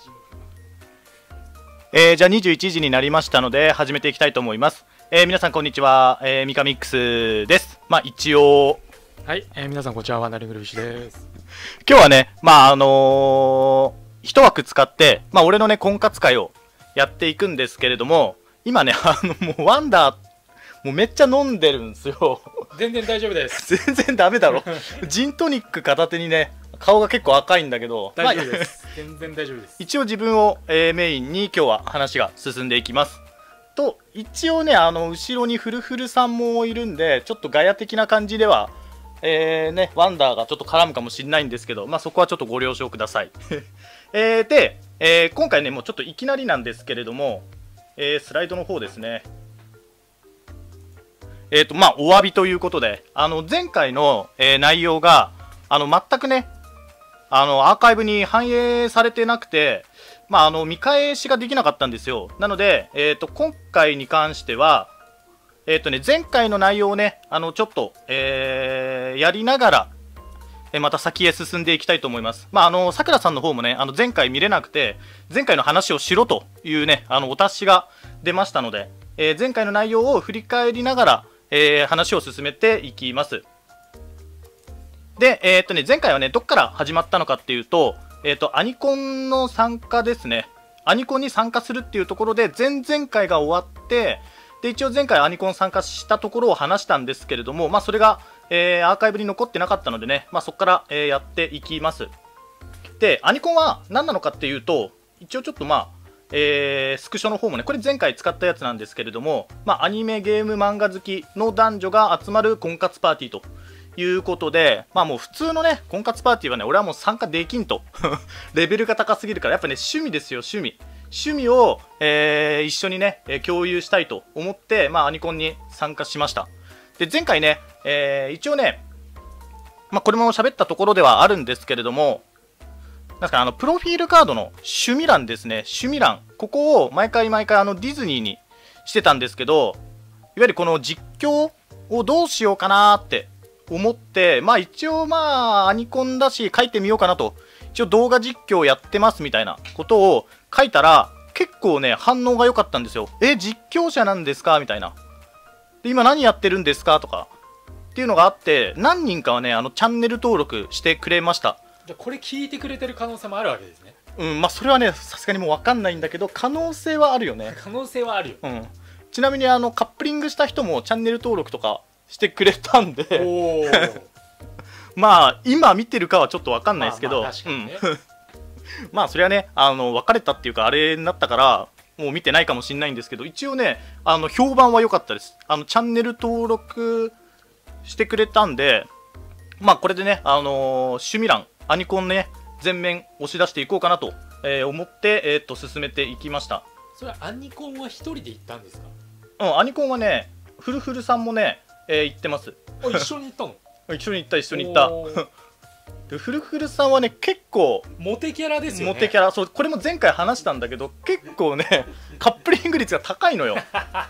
じゃあ21時になりましたので始めていきたいと思います。皆さんこんにちは、ミカミックスです。まあ一応はい、皆さんこんにちは、ワンダリングルフィッシュです。 今日はね、まあ一枠使って、まあ俺のね婚活会をやっていくんですけれども、今ねもうワンダーもうめっちゃ飲んでるんですよ。 全然大丈夫です。 全然ダメだろ。ジントニック片手にね、顔が結構赤いんだけど、 大丈夫です。全然大丈夫です。 一応自分を、メインに今日は話が進んでいきます。と一応ね、後ろにフルフルさんもいるんで、ちょっとガヤ的な感じでは、ね、ワンダーがちょっと絡むかもしれないんですけど、まあそこはちょっとご了承ください。で、今回ね、もうちょっといきなりなんですけれども、スライドの方ですね。まあお詫びということで、前回の、内容が全くね、アーカイブに反映されてなくて、まあ、見返しができなかったんですよ。なので、今回に関しては、前回の内容をね、ちょっと、やりながら、また先へ進んでいきたいと思います。まあ、さくらさんの方もね、前回見れなくて、前回の話をしろというね、お達しが出ましたので、前回の内容を振り返りながら、話を進めていきます。で、前回はね、どっから始まったのかっていうと、アニコンの参加ですね。アニコンに参加するっていうところで、前々回が終わって、で、一応前回アニコン参加したところを話したんですけれども、まあ、それが、アーカイブに残ってなかったのでね、まあ、そこから、やっていきます。で、アニコンは何なのかっていうと、一応ちょっとまあ、スクショの方もね、これ前回使ったやつなんですけれども、まあ、アニメ、ゲーム、漫画好きの男女が集まる婚活パーティーということで、まあもう普通のね、婚活パーティーはね、俺はもう参加できんと。レベルが高すぎるから、やっぱね、趣味ですよ、趣味。趣味を、一緒にね、共有したいと思って、まあアニコンに参加しました。で、前回ね、一応ね、まあこれも喋ったところではあるんですけれども、なんかプロフィールカードの趣味欄ですね、趣味欄。ここを毎回ディズニーにしてたんですけど、いわゆるこの実況をどうしようかなーって思って、まあ一応まあアニコンだし書いてみようかなと。一応動画実況やってますみたいなことを書いたら、結構ね、反応が良かったんですよ。実況者なんですかみたいな。で、今何やってるんですかとか。っていうのがあって、何人かはね、チャンネル登録してくれました。 じゃあこれ聞いてくれてる可能性もあるわけですね。 うん、まあそれはね、さすがにもう分かんないんだけど、可能性はあるよね。 可能性はあるよ。 うん。ちなみにカップリングした人もチャンネル登録とかしてくれたんでまあ今見てるかはちょっと分かんないですけど、まあそれはね、別れたっていうかあれになったからもう見てないかもしれないんですけど、一応ね、評判は良かったです。チャンネル登録してくれたんで、まあこれでね、趣味欄アニコンね、全面押し出していこうかなと、思って、進めていきました。 それはアニコンは一人で行ったんですか？ うん、アニコンはね、フルフルさんもね、行ってます。 一緒に行ったの？ 一緒に行った、一緒に行った。でフルフルさんはね、結構モテキャラですよね。 モテキャラ、そう、これも前回話したんだけど、結構ね、カップリング率が高いのよ。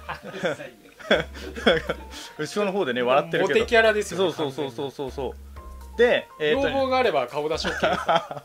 後ろの方でね、笑ってるけど。 モテキャラですよね。 そう。で、 要望があれば顔出し OK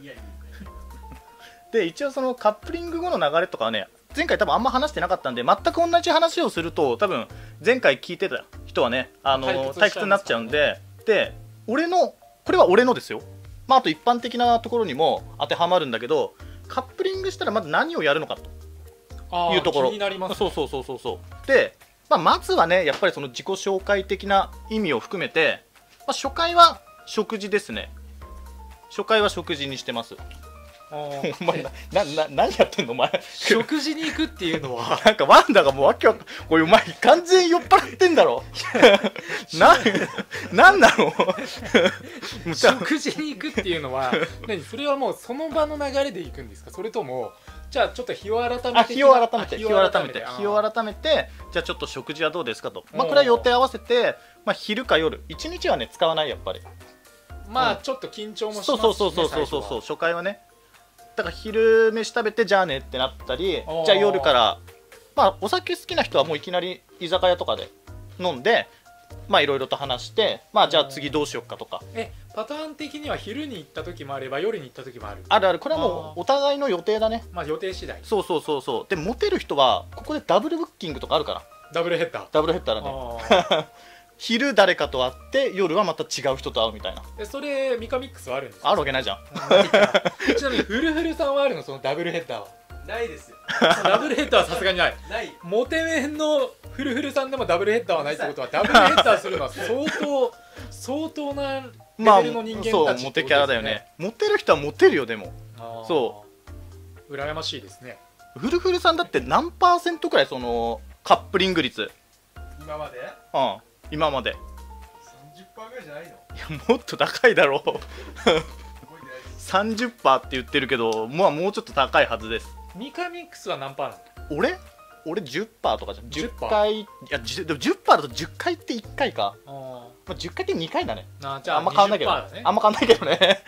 で、一応そのカップリング後の流れとかはね、前回多分あんま話してなかったんで、全く同じ話をすると多分前回聞いてた人はね、退屈になっちゃうんで、で、これは俺のですよ。まあ、あと一般的なところにも当てはまるんだけど、カップリングしたらまず何をやるのかというところ。 気になりますね。 そうで、まずはね、やっぱりその自己紹介的な意味を含めて、初回は食事ですね。初回は食事にしてます。お前何やってんのお前。 食事に行くっていうのはなんかワンダがもうわけわかんこれお前完全に酔っ払ってんだろ。なんなの食事に行くっていうのはそれはもうその場の流れで行くんですか？それともじゃあちょっと日を改めて日を改めてじゃあちょっと食事はどうですかと、これは予定合わせて、昼か夜1日はね使わない、やっぱりちょっと緊張もしますしね。 そう初回はね、だから昼飯食べてじゃあねってなったり、じゃあ夜からお酒好きな人はもういきなり居酒屋とかで飲んでいろいろと話して、じゃあ次どうしよっかとか。 パターン的には昼に行った時もあれば夜に行った時もある。 あるある、これはもうお互いの予定だね。 まあ予定次第。 そうそうそうそう。でモテる人はここでダブルブッキングとかあるから。 ダブルヘッダー。 ダブルヘッダーだね。昼誰かと会って夜はまた違う人と会うみたいな。 それミカミックスはあるんですか？ あるわけないじゃん。 ちなみにフルフルさんはあるの？そのダブルヘッダーは。 ないですよ。 ダブルヘッダーはさすがにない。 ない。 モテメンのフルフルさんでもダブルヘッダーはないってことは、ダブルヘッダーするのは相当なレベルの人間たちってことですね。 そうモテキャラだよね。モテる人はモテるよ。でもそう羨ましいですね。 フルフルさんだって何%くらいそのカップリング率？ 今まで今まで 30% ぐらいじゃないの？ いやもっと高いだろう。 覚えてないです。 30% って言ってるけど、もうちょっと高いはずです。 ミカミックスは何パーなの？ 俺 10% とかじゃん。10 10% 回いやでも 10% だと10回って1回か。 あまあ、10回って2回だね。 じゃああんま変わんないけど、 20%だね。 あんま変わんないけどね。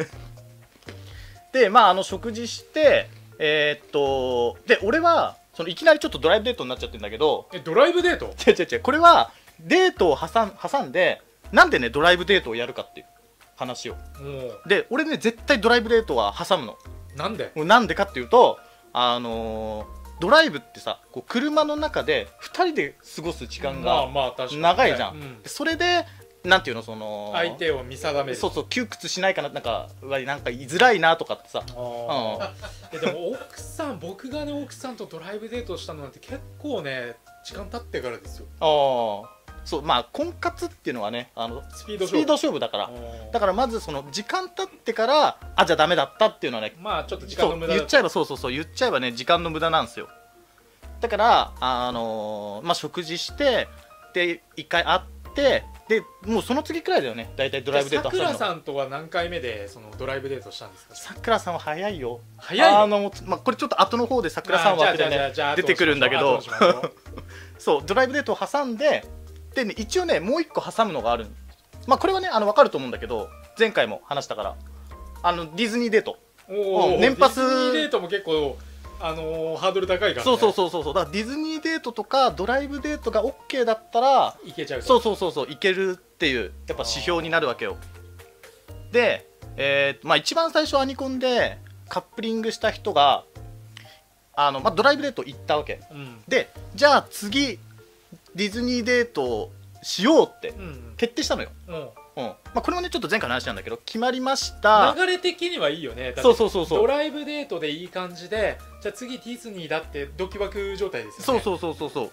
でまあ食事してで俺はそのいきなりちょっとドライブデートになっちゃってるんだけど、 ドライブデート？ 違うこれはデートを挟んでなんでねドライブデートをやるかっていう話を。で俺ね絶対ドライブデートは挟むの。 なんで？ なんでかっていうとドライブってさこう車の中で2人で過ごす時間が長いじゃん。それでなんていうのその相手を見定める。 そう窮屈しないかな、なんか言いづらいなとかってさ。 でも奥さん、僕がね奥さんとドライブデートしたのなんて結構ね時間経ってからですよ。 そうまあ婚活っていうのはねスピード勝負だからまずその時間経ってからじゃあダメだったっていうのはね、 まあちょっと時間の無駄だ。 言っちゃえば言っちゃえばね時間の無駄なんですよ。だからまあ食事してで一回会ってでもうその次くらいだよね大体ドライブデート。 さくらさんとは何回目でそのドライブデートしたんですか？ さくらさんは早いよ。 早いまあ、これちょっと後の方でさくらさんは出てくるんだけど、そうドライブデートを挟んでで、ね、一応ねもう一個挟むのがある。まあこれはね分かると思うんだけど前回も話したからディズニーデート。 年パスディズニーデートも結構ハードル高いからね。 そうだからディズニーデートとかドライブデートが OK だったらいけちゃう。 そういけるっていうやっぱ指標になるわけよ。でまあ一番最初アニコンでカップリングした人がまあ、ドライブデート行ったわけ、でじゃあ次ディズニーデートをしようって決定したのよ。まあ、これもねちょっと前回の話なんだけど決まりました。 流れ的にはいいよね。 そうドライブデートでいい感じでじゃあ次ディズニーだってドキワク状態ですよね。 そう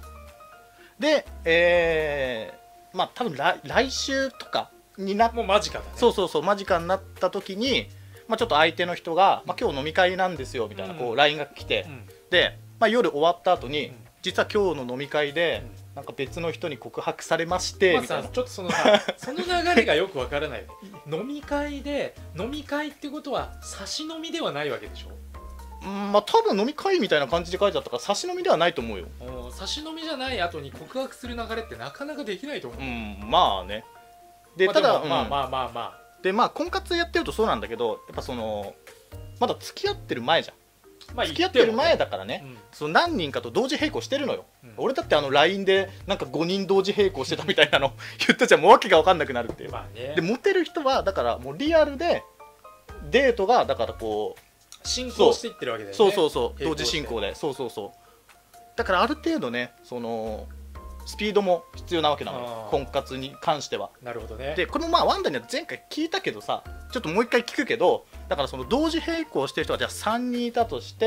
でまあ多分来週とかになってもう間近だね。 そう間近になった時に、まあ、ちょっと相手の人が、まあ、今日飲み会なんですよみたいなこう LINE が来て、で、まあ、夜終わった後に、実は今日の飲み会で、なんか別の人に告白されましてみたいな。 ちょっとその流れがよくわからないよね。飲み会ってことは差し飲みではないわけでしょ。 まあ多分飲み会みたいな感じで書いてあったから差し飲みではないと思うよ。 差し飲みじゃない後に告白する流れってなかなかできないと思う。 まあね。でただまあでまあ婚活やってるとそうなんだけど、やっぱそのまだ付き合ってる前じゃん。付き合ってる前だからね、その何人かと同時並行してるのよ。俺だってLINE でなんか5人同時並行してたみたいなの言ったじゃん。もう訳が分かんなくなるっていう。でモテる人はだからもうリアルでデートがだからこう進行していってるわけだよね。 そう同時進行でそうだからある程度ねそのスピードも必要なわけなのよ婚活に関しては。 なるほどね。 でこれもまあワンダには前回聞いたけどさ、ちょっともう一回聞くけど、だからその同時並行してる人がじゃあ3人いたとして、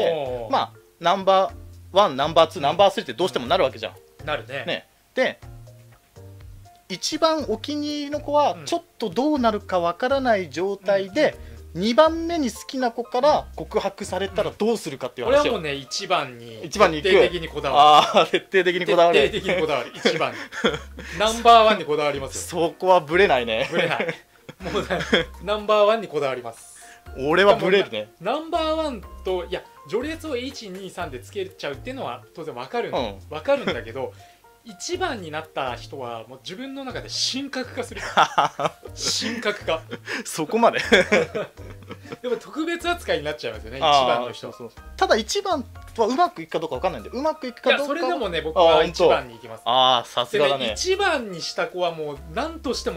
まあナンバーワンナンバーツーナンバー3ってどうしてもなるわけじゃん。 なるね。 で一番お気に入りの子はちょっとどうなるかわからない状態で2番目に好きな子から告白されたらどうするかっていう話よ。 俺はもうね1番に徹底的にこだわる。 徹底的にこだわる。 徹底的にこだわる。1番にナンバーワンにこだわりますよ。 そこはブレないね。 ブレない。もうナンバーワンにこだわります。 俺はブレるね。 ナンバーワンといや序列を123でつけちゃうっていうのは当然わかるんだけど、1番になった人はもう自分の中で神格化する神格化そこまででも特別扱いになっちゃいますよね、1番の人。 ただ1番はうまくいくかどうか分かんないんで、うまくいくかどうか。 いやそれでもね僕は1番に行きます。 さすがだね。 1番にした子はもう何としても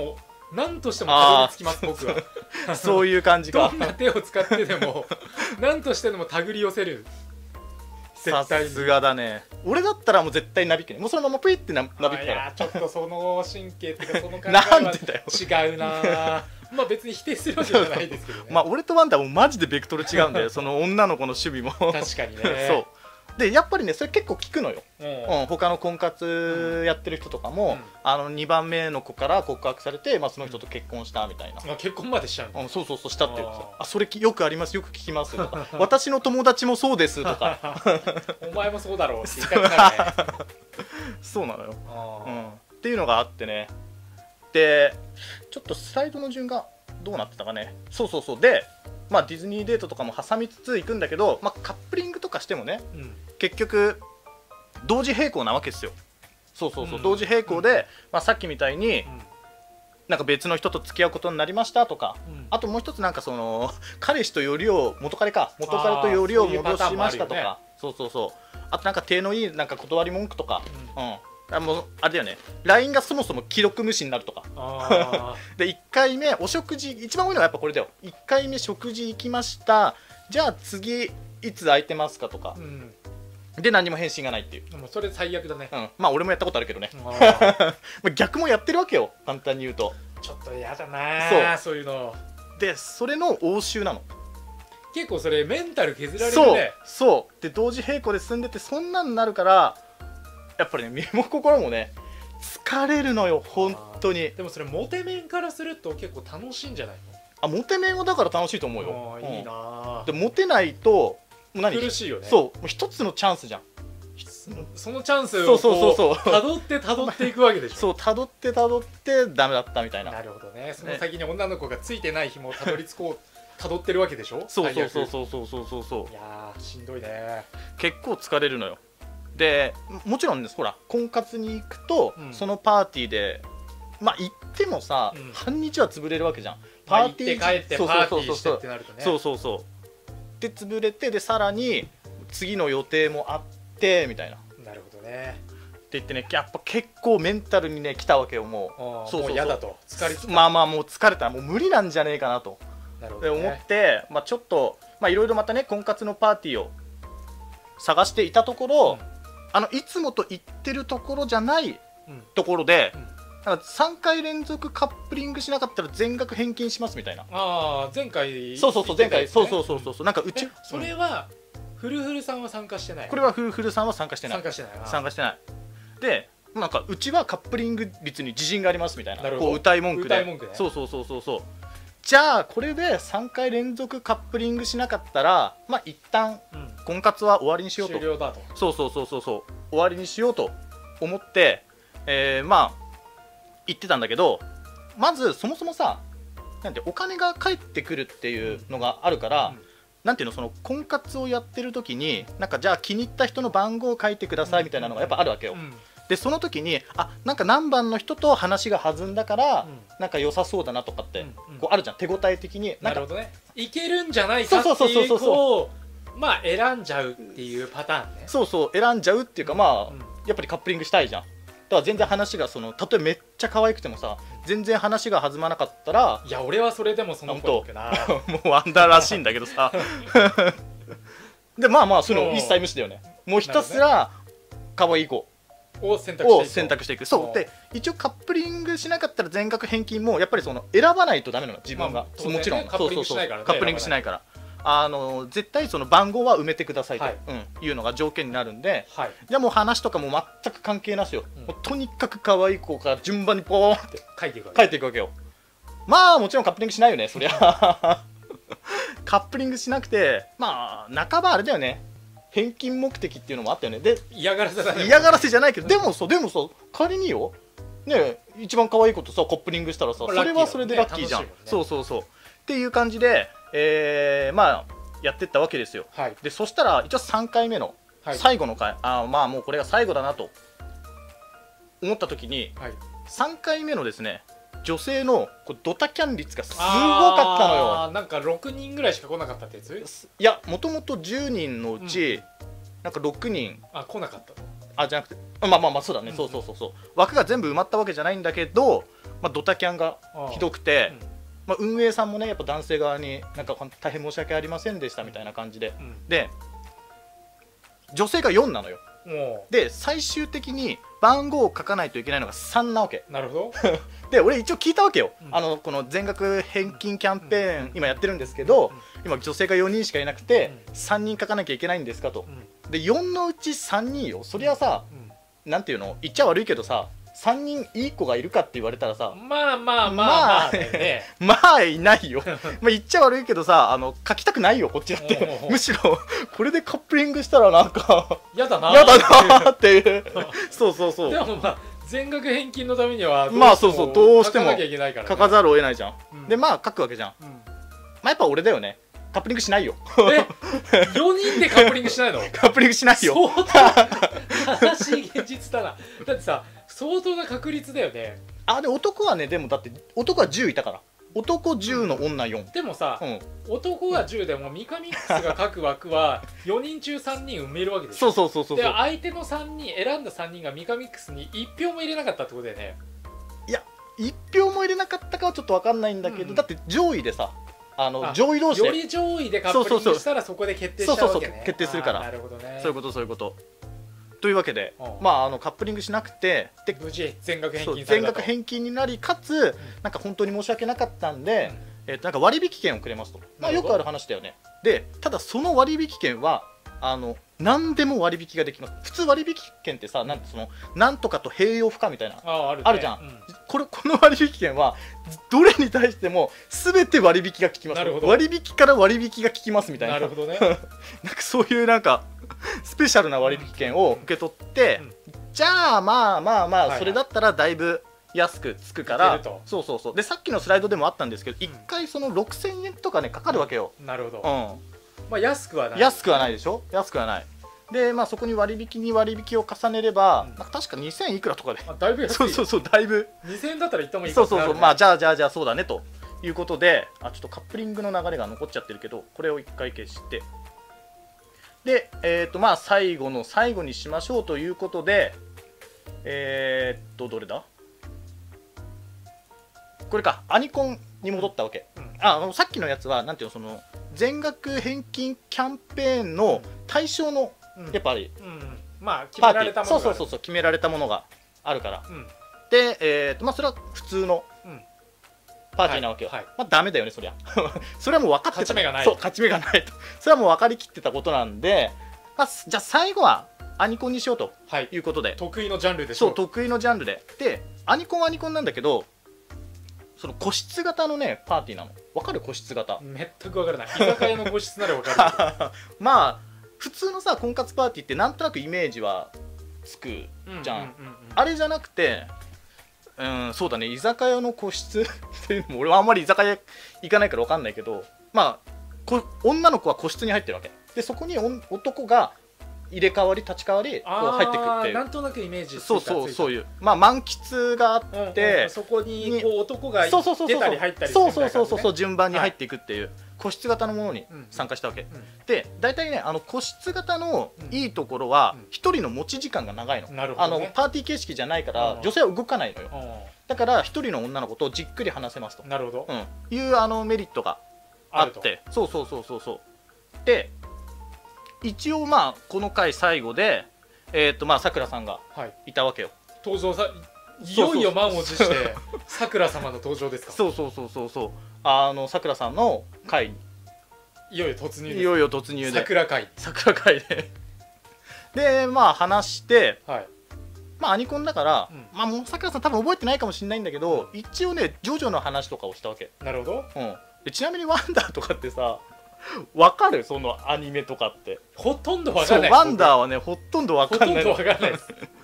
何としてもたどり着きます僕はそういう感じか。 どんな手を使ってでも何としてでも手繰り寄せる。 さすがだね。俺だったらもう絶対なびくね。もうそのままプイってなびくかいら。 やちょっとその神経っていうかその考えなんでだよは違うなまあ別に否定するわけじゃないですけどねまあ俺とワンダもマジでベクトル違うんだよその女の子の守備も確かにねそうでやっぱりねそれ結構聞くのよ、 うん他の婚活やってる人とかも、2番目の子から告白されて、まあ、その人と結婚したみたいな、 あ結婚までしちゃうのそうそうそうしたって言ってた。それよくありますよく聞きますとか私の友達もそうですとかお前もそうだろうって言いたくなるねそうなのよ、 あっていうのがあってね。でちょっとスライドの順がどうなってたかね。そうそうそうで、まあ、ディズニーデートとかも挟みつつ行くんだけど、まあ、カップリングとかしてもね結局同時並行なわけですよ。そうそうそう、同時並行で、まあ、さっきみたいになんか別の人と付き合うことになりましたとか、あともう一つなんかその彼氏とよりを元彼とよりを戻しましたとか、そうそうそうあとなんか手のいいなんか断り文句とか、もうあれだよね LINE がそもそも既読無視になるとかで1回目お食事一番多いのはやっぱこれだよ。1回目食事行きましたじゃあ次いつ空いてますかとか、で何も返信がないっていう。 もうそれ最悪だね、 まあ俺もやったことあるけどね逆もやってるわけよ簡単に言うと。 ちょっと嫌だなそういうのでそれの応酬なの。 結構それメンタル削られるね。 そうで同時並行で進んでてそんなんになるからやっぱりね身も心もね疲れるのよ本当に。 でもそれモテ面からすると結構楽しいんじゃないあモテ面はだから楽しいと思うよ。 の？いいなでモテないともう何苦しいよね。 そうもう一つのチャンスじゃん。 そのチャンスをそうたどっていくわけでしょ。 そうたどってダメだったみたいな。 なるほどね。その先に女の子がついてない紐をたどり着こうたどってるわけでしょ。 そういやーしんどいね。 結構疲れるのよ。でもちろんねほら婚活に行くと、そのパーティーでまあ行ってもさ、半日は潰れるわけじゃん。 パーティー帰ってパーティーしてってなるとね。 そうで潰れてでさらに次の予定もあってみたいな。 なるほどね。 って言ってねやっぱ結構メンタルにね来たわけよもう。 もう嫌だと疲れまあもう疲れたらもう無理なんじゃねえかなと思って、まあ、ちょっといろいろまたね婚活のパーティーを探していたところ、いつもと言ってるところじゃないところで、なんか3回連続カップリングしなかったら全額返金しますみたいな。 前回前回そうなんかうちそれはフルフルさんは参加してない。 これはフルフルさんは参加してないでなんかうちはカップリング率に自信がありますみたいなこう歌い文句でそうじゃあこれで3回連続カップリングしなかったらまあ一旦婚活は終わりにしようと。 終了だと。 そう終わりにしようと思ってまあ言ってたんだけど、まずそもそもさなんてお金が返ってくるっていうのがあるから、なんていうのその婚活をやってる時になんかじゃあ気に入った人の番号を書いてくださいみたいなのがやっぱあるわけよ。でその時になんか何番の人と話が弾んだから、なんか良さそうだなとかって、こうあるじゃん手応え的に。 なるほどね。いけるんじゃないかっていう子をまあ選んじゃうっていうパターンね。 そう選んじゃうっていうかまあ、やっぱりカップリングしたいじゃん。だから全然話がたとえめっちゃ可愛くてもさ全然話が弾まなかったらいや俺はそれでもその子行くなもうワンダーらしいんだけどさでまあそういうの一切無視だよね。もうひたすら可愛い子を選択していく。 そうで一応カップリングしなかったら全額返金もやっぱり選ばないとダメなの自分が、もちろんカップリングしないからね。 カップリングしないから絶対その番号は埋めてくださいと、いうのが条件になるんで、じゃあもう話とかも全く関係なしよ、もうとにかく可愛い子から順番にポーンって書いていくわけよ。まあもちろんカップリングしないよねそりゃカップリングしなくてまあ半ばあれだよね返金目的っていうのもあったよね。で嫌がらせじゃないけど、でもさ仮によね一番可愛い子とさカップリングしたらさそれはそれでラッキーじゃん。そうっていう感じでまあやってったわけですよ。でそしたら一応3回目の最後の回、まあもうこれが最後だなと思った時に、3回目のですね女性のドタキャン率がすごかったのよ。 なんか6人ぐらいしか来なかったってやつ？ いやもともと10人のうち、なんか6人来なかったと。 じゃなくてまあそうだね、そう枠が全部埋まったわけじゃないんだけどまあ、ドタキャンがひどくて、まあ、運営さんもねやっぱ男性側になんか大変申し訳ありませんでしたみたいな感じで、で女性が4なのよ。で最終的に番号を書かないといけないのが3なわけ。 なるほど。 で俺一応聞いたわけよ、この全額返金キャンペーン今やってるんですけど、今女性が4人しかいなくて3人書かなきゃいけないんですかと。で4のうち3人よ。そりゃさ、なんていうの、言っちゃ悪いけどさ、3人いい子がいるかって言われたらさ、 まあまあまあね、 まあいないよ。まあ言っちゃ悪いけどさ、書きたくないよこっちだって。むしろこれでカップリングしたらなんかやだなっていうそうそうそう。 でもまあ全額返金のためにはまあそうそう、どうしても書かなきゃいけないから、 書かざるを得ないじゃん。でまあ書くわけじゃん。 うん、 まあやっぱ俺だよね。カップリングしないよ。 4人でカップリングしないの？ カップリングしないよ。 相当悲しい現実だな。だってさ、相当な確率だよね。 あ、で男はね、でもだって男は10いたから。男10の女4。 でもさ、男が10でもミカミックスが書く枠は4人中3人埋めるわけでしょ。 そう。 で相手の3人、選んだ3人がミカミックスに1票も入れなかったってことだよね。 いや、1票も入れなかったかはちょっと分かんないんだけど、だって上位でさ、上位同士でより上位でカップリングしたらそこで決定しちゃうわけね。 決定するから。 なるほどね。 そういうこと。というわけで、まあカップリングしなくて、で無事全額返金されたと。 全額返金になり、かつなんか本当に申し訳なかったんで、なんか割引券をくれますと。まあよくある話だよね。で、ただその割引券は何でも割引ができます。普通割引券ってさ、なんとかと併用不可みたいなあるじゃん。この割引券はどれに対しても全て割引が効きます。割引から割引が効きますみたいな。 なるほどね。 なんかそういうなんかスペシャルな割引券を受け取って、じゃあまあそれだったらだいぶ安くつくから、そうでさっきのスライドでもあったんですけど、1回その6000円とかねかかるわけよ。 なるほど。まあ安くはない。 安くはないでしょ。安くはない。でまあそこに割引を重ねれば、なんか確か2000いくらとかで、 だいぶ安い。 そうだいぶ 2000円だったら行った方がいいかもしれない。 そうまあじゃあそうだねということで、ちょっとカップリングの流れが残っちゃってるけど、これを1回消して、でまあ最後の最後にしましょうということで、どれだ、これか、アニコンに戻ったわけ。さっきのやつはなんていうの、その全額返金キャンペーンの対象のやっぱりまあ決められたものが、 そう決められたものがあるから、でまあそれは普通のパーティーなわけよ。まあダメだよねそりゃ。それはもう分かってた。勝ち目がないと。それはもう分かりきってたことなんで、じゃあ最後はアニコンにしようということで、 得意のジャンルでしょ。 そう得意のジャンルで、アニコンはアニコンなんだけど、その個室型のねパーティーなの。分かる？個室型。 全く分からない。居酒屋の個室なら分かる。 まあ普通のさ婚活パーティーってなんとなくイメージはつくじゃん。あれじゃなくて、そうだね、居酒屋の個室っていうのも俺はあんまり居酒屋行かないから分かんないけど、まあ女の子は個室に入ってるわけで、そこに男が入れ替わり立ち替わりこう入ってくっていう、 なんとなくイメージついた。 そういうまあ満喫があって、 そこにこう男が出たり入ったりするみたいな感じね。 そう順番に入っていくっていう個室型のものに参加したわけで、大体ね個室型のいいところは一人の持ち時間が長いの。パーティー形式じゃないから女性は動かないのよ。だから一人の女の子とじっくり話せますというメリットがあって、そうで一応まあこの回最後でまあさくらさんがいたわけよ。 登場いよいよ満を持してさくら様の登場ですか。 そうさくらさんの回にいよいよ突入です。 いよいよ突入でさくら回でまあ話して、まあアニコンだから、まあもうさくらさん多分覚えてないかもしれないんだけど、一応ねジョジョの話とかをしたわけ。 なるほど。 でちなみにワンダーとかってさ、わかる？そのアニメとかってほとんどわかんない。 ワンダーはねほとんどわかんない。 です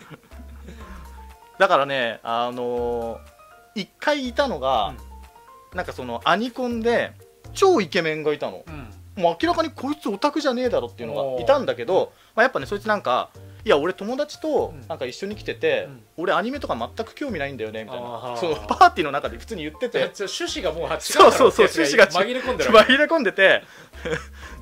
だからね一回いたのが、なんかそのアニコンで超イケメンがいたの。もう明らかにこいつオタクじゃねえだろっていうのがいたんだけど、まあやっぱねそいつなんか、いや俺友達となんか一緒に来てて、俺アニメとか全く興味ないんだよねみたいな、そのパーティーの中で普通に言ってて、 趣旨がもう違う。 趣旨が紛れ込んでる。 紛れ込んでて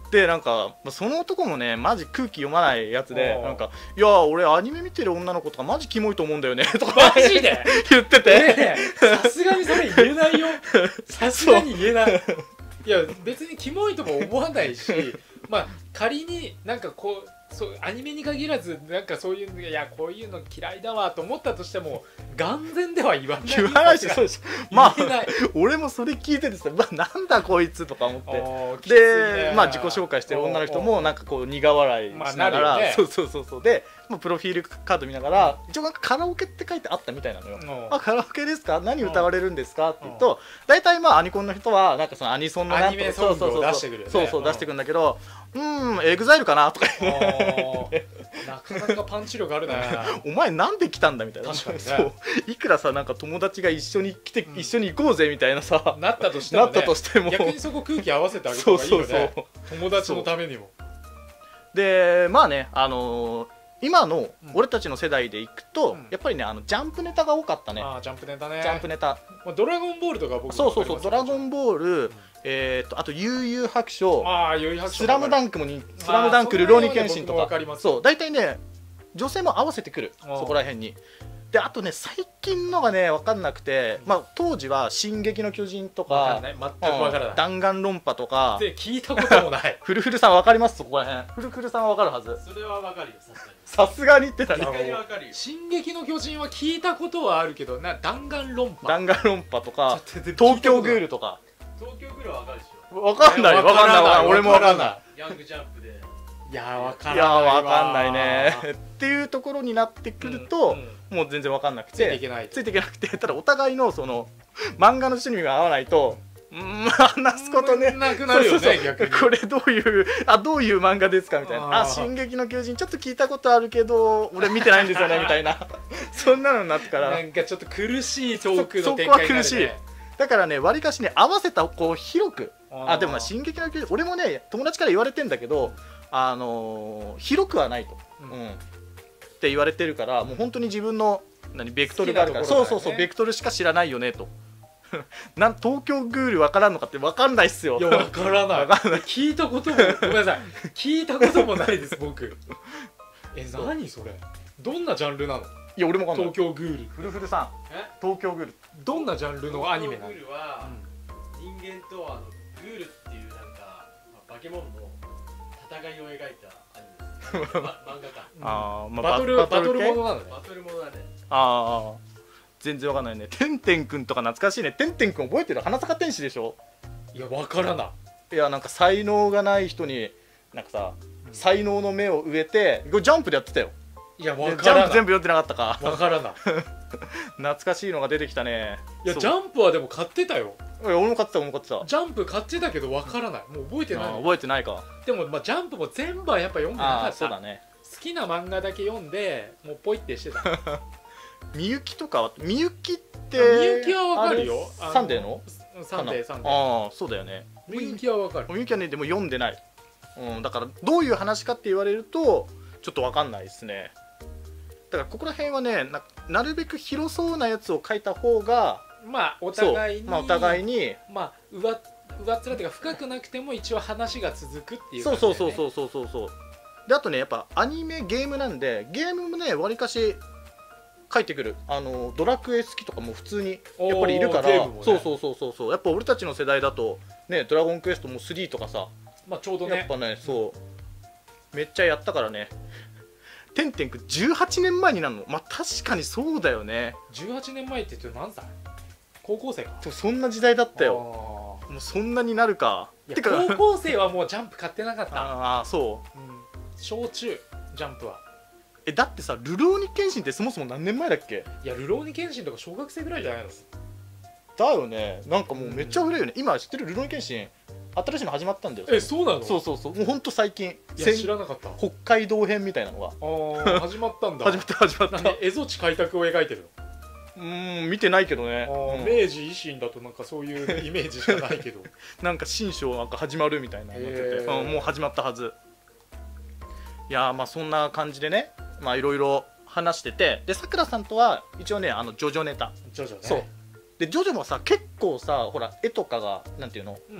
でなんかその男もねマジ空気読まないやつで、 おーなんか「いや俺アニメ見てる女の子とかマジキモいと思うんだよね」とかマジで言ってて、 ねえさすがにそれ言えないよさすがに言えないいや別にキモいとも思わないしまあ仮になんかこうそうアニメに限らずなんかそういういやこういうの嫌いだわと思ったとしても眼前では言わない言わないし、そうでしょ。まあ言えない俺もそれ聞いててさ、なんだこいつとか思って。 きついねで、まあ自己紹介してる女の人もなんかこう苦笑いしながまあなるよら、 ねそうで、まあ、プロフィールカード見ながら一応なんかカラオケって書いてあったみたいなのよ。あ、カラオケですか、何歌われるんですかって言うと、大体まあアニコンの人はなんかそのアニソンのなんとかアニメソングを出してくるよねそう出してくるんだけど、エグザイルかなとか言ってなかなかパンチ力あるねお前なんで来たんだみたいな。 確かにねそういくらさなんか友達が一緒に来て、一緒に行こうぜみたいなさなったとしても、ね、 なったとしても逆にそこ空気合わせてあげた方がいいよねそう友達のためにもでまあね今の俺たちの世代でいくと、やっぱりねジャンプネタが多かったね。 ジャンプネタねジャンプネタ、 ドラゴンボールとか僕そうドラゴンボール、あと悠々白書、スラムダンクもスラムダンクルローニケンシンとか、そう大体ね女性も合わせてくる、そこら辺に。であとね最近のがね分かんなくて、まあ当時は「進撃の巨人」とか全く分からない弾丸論破とか聞いたこともないフルフルさん分かります？そこら辺フルフルさんは分かるはず。 それはわかるよ、さすがに。 さすがにって何？ さすがにわかるよ。 進撃の巨人は聞いたことはあるけど弾丸論破弾丸論破とか東京グールとか東京グルはわかるでしょ。 分かんない俺も分かんない。 ヤングジャンプで。 いやわからいないわや分かんないねっていうところになってくると、もう全然分かんなくてついていけないついていけなくて、ただお互いのその漫画の趣味が合わないと話すことねなくなるよね逆にこれどういう漫画ですかみたいな、進撃の巨人ちょっと聞いたことあるけど俺見てないんですよねみたいなそんなのになってからなんかちょっと苦しいトークの展そこは開になる、ね、 苦しい。だからねわりかしね合わせたこう広くでも進撃の巨人俺もね友達から言われてんだけど広くはないと、って言われてるから、もう本当に自分のベクトルがあるから、そうベクトルしか知らないよねと東京グール分からんのかって分かんないっすよ。 いや分からない聞いたこともごめんなさい聞いたこともないです僕何それどんなジャンルなの？ いや俺も分かんない。 東京グールフルフルさん東京グールどんなジャンルのアニメなの？ グールは人間とグールっていうなんか化け物の戦いを描いたアニメです。漫画か。 バトルものなのね。 バトルものだね。 全然わかんないね。てんてんくんとか懐かしいね。てんてんくん覚えてる？花坂天使でしょ？ いやわからない。 いやなんか才能がない人になんかさ、才能の芽を植えて、これジャンプでやってたよ。 いやわジからない。 ャンプ全部読んでなかったか。 わからない。 懐かしいのが出てきたね。 いやジャンプはでも買ってたよ。 俺も買ってたジャンプ買ってたけどわからない。もう覚えてない。 覚えてないか。 でもジャンプも全部はやっぱ読んでなかった。 そうだね。 好きな漫画だけ読んでもうポイってしてた。 みゆきとかみゆきってみゆきはわかるよ。 サンデーの？ サンデー。 ああそうだよね。 みゆきはわかる。 みゆきはねでも読んでない。だからどういう話かって言われるとちょっとわかんないですね。だからここら辺はね なるべく広そうなやつを書いた方がお互いにお互いに上っ面っていうか深くなくても一応話が続くっていう感じで、ね、そうであとねやっぱアニメゲームなんでゲームもねわりかし書いてくるドラクエ好きとかも普通にやっぱりいるから、ね、そうやっぱ俺たちの世代だとねドラゴンクエストも3とかさちょうどねやっぱねそうめっちゃやったからね。てんてんくん18年前になるの？確かにそうだよね。 18年前って言って何歳？高校生か。 そんな時代だったよ。もうそんなになるか。 てか高校生はもうジャンプ買ってなかった。 ああそう、 小中ジャンプは。 だってさルローニケンシンってそもそも何年前だっけ？ いやルローニケンシンとか小学生ぐらいじゃないの？ だよね。なんかもうめっちゃ古いよね。今知ってるルローニケンシン新しいの始まったんだよ。 そうなの？ そうもうほんと最近。 いや知らなかった。 北海道編みたいなのが始まったんだ。 始まった。 蝦夷地開拓を描いてるの？見てないけどね。 明治維新だとなんかそういうイメージしかないけどなんか新章なんか始まるみたいなのになってて、もう始まったはず。いやそんな感じでねいろいろ話してて、でさくらさんとは一応ねジョジョネタ。 ジョジョね。 そうでジョジョもさ結構さほら絵とかがなんていうの、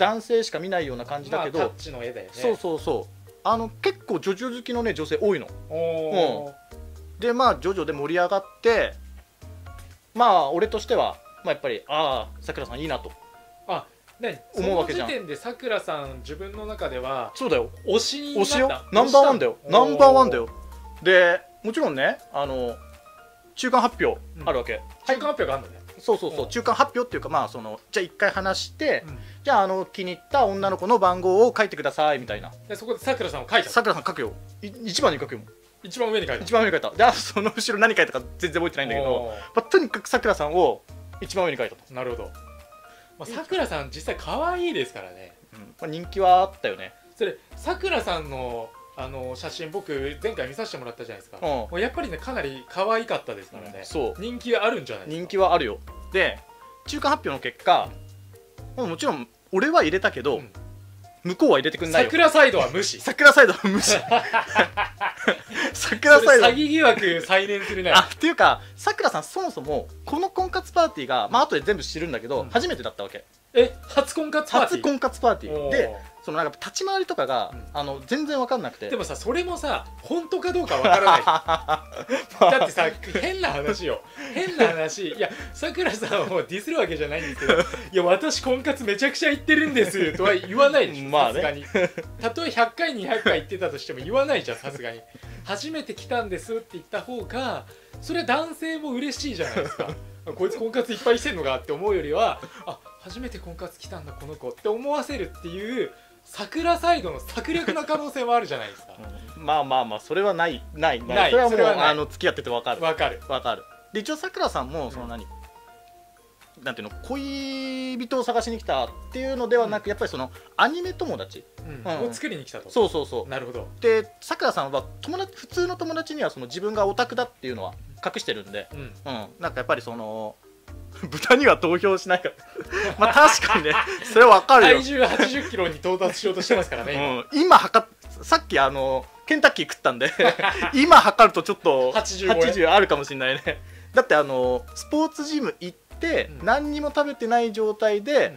男性しか見ないような感じだけど、 タッチの絵だよね。 そうそうそう、結構ジョジョ好きのね女性多いの。 おーでまあジョジョで盛り上がって、まあ俺としては、まあ、やっぱりさくらさんいいなと思うわけじゃん。 その時点でさくらさん自分の中ではそうだよ、 推しになった。 推しよ、ナンバーワンだよ、ナンバーワンだよ。でもちろんね中間発表あるわけ、 中間発表があるのね。 そうそうそう、中間発表っていうか、まあじゃあ一回話して、じゃあ気に入った女の子の番号を書いてくださいみたいな。 でそこでさくらさんを書いた。 さくらさん書くよ、一番に書くよ、 一番上に書いた。 一番上に書いた。じゃあその後ろ何書いたか全然覚えてないんだけど、まあ、とにかくさくらさんを一番上に書いたと。 なるほど。さくらさん実際可愛いですからね。 まあ、人気はあったよね。 それさくらさんの写真僕前回見させてもらったじゃないですか。もうやっぱりねかなり可愛かったですからね。 そう、 人気あるんじゃないですか。 人気はあるよ。で中間発表の結果、もちろん俺は入れたけど、向こうは入れてくんないよ。 桜サイドは無視。 桜サイドは無視。桜サイド詐欺疑惑再燃するね。 っていうかさくらさんそもそもこの婚活パーティーが、まあ後で全部知るんだけど、初めてだったわけ。 初婚活パーティー。 初婚活パーティーで、なんか立ち回りとかが、全然分かんなくて。 でもさ、それもさ本当かどうか分からないだってさ、変な話よ、変な話。いやさくらさんをディスるわけじゃないんですけど、いや私婚活めちゃくちゃ行ってるんですとは言わないでしょ、さすがに。たとえ100回200回行ってたとしても言わないじゃん、さすがに。初めて来たんですって言った方がそれは男性も嬉しいじゃないですか。こいつ婚活いっぱいしてんのかって思うよりは、初めて婚活来たんだこの子って思わせるっていう桜サイドの策略な可能性もあるじゃないですか。 まあまあまあそれはないそれはもう付き合ってて分かる分かる。 で一応さくらさんもなんていうの、恋人を探しに来たっていうのではなく、やっぱりアニメ友達を作りに来たと。 そうそうそう。 なるほど。 でさくらさんは普通の友達には自分がオタクだっていうのは隠してるんで、なんかやっぱり豚には投票しないからまあ確かにね、それは分かるよ。 体重80キロに到達しようとしてますからね、 今さっきケンタッキー食ったんで今測るとちょっと80あるかもしれないね。だってスポーツジム行って、何にも食べてない状態で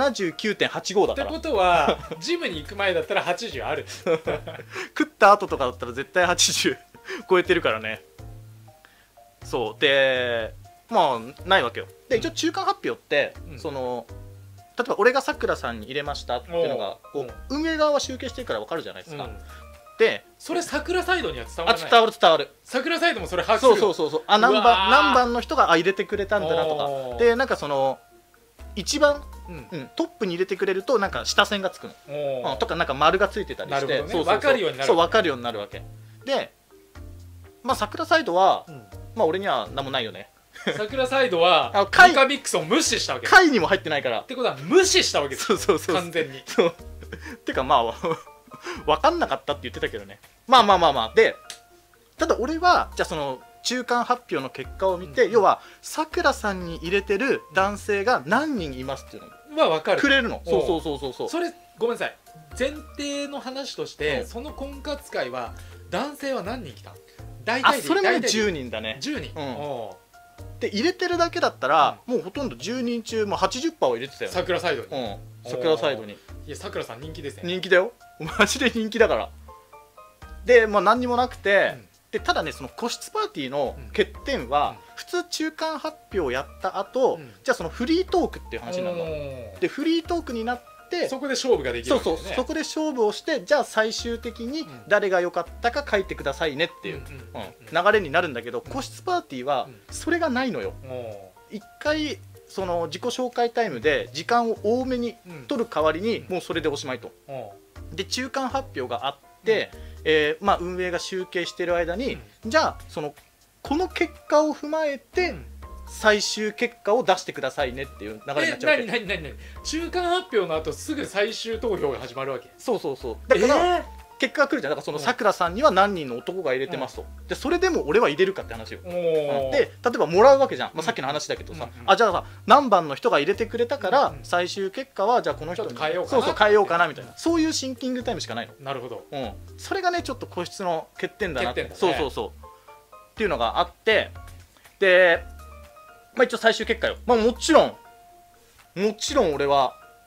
79.85 だから。 ってことはジムに行く前だったら80ある食った後とかだったら絶対80超えてるからね。そうでまあないわけよ。で一応中間発表って、例えば俺がさくらさんに入れましたっていうのが運営側は集計してるから分かるじゃないですか。でそれ桜サイドには伝わらない。 伝わる。 桜サイドもそれ把握する。 そう何番の人が入れてくれたんだなとかで、なんか一番トップに入れてくれるとなんか下線がつくのとか、なんか丸がついてたりして、 分かるようになる。 そう分かるようになるわけで、まあ桜サイドはまあ俺には何もないよね。 桜サイドはミカミックスを無視したわけ。 回にも入ってないから。 ってことは無視したわけです。 そう完全に。 ってかまあ分かんなかったって言ってたけどね。まあで、ただ俺はじゃあ中間発表の結果を見て、要はさくらさんに入れてる男性が何人いますっていうの分かる。 くれるの。そうそれごめんなさい、前提の話として、その婚活会は男性は何人来た？大体それもね10人だね。 10人。 で入れてるだけだったら、もうほとんど10人中もう 80% は入れてたよね。 桜サイドに。 桜サイドに。 いやさくらさん人気ですね。 人気だよ、マジで人気だから。でまあ何にもなくて、でただね個室パーティーの欠点は、普通中間発表をやった後、じゃあフリートークっていう話になるので、フリートークになってそこで勝負ができるわけですね。 そこで勝負をして、じゃあ最終的に誰が良かったか書いてくださいねっていう流れになるんだけど、個室パーティーはそれがないのよ。一回自己紹介タイムで時間を多めに取る代わりに、もうそれでおしまいと。で中間発表があって、まあ運営が集計している間に、じゃあこの結果を踏まえて、最終結果を出してくださいねっていう流れになっちゃうわけ。 何中間発表の後すぐ最終投票が始まるわけ？ そうだから、結果が来るじゃん。だからさくらさんには何人の男が入れてますと。でそれでも俺は入れるかって話よ。で例えばもらうわけじゃん、さっきの話だけどさ、じゃあさ何番の人が入れてくれたから、最終結果はじゃあこの人に変えようかなみたいな、そういうシンキングタイムしかないの。 なるほど。 それがねちょっと個室の欠点だなって。そうっていうのがあって、でまあ一応最終結果よ。まあもちろん俺は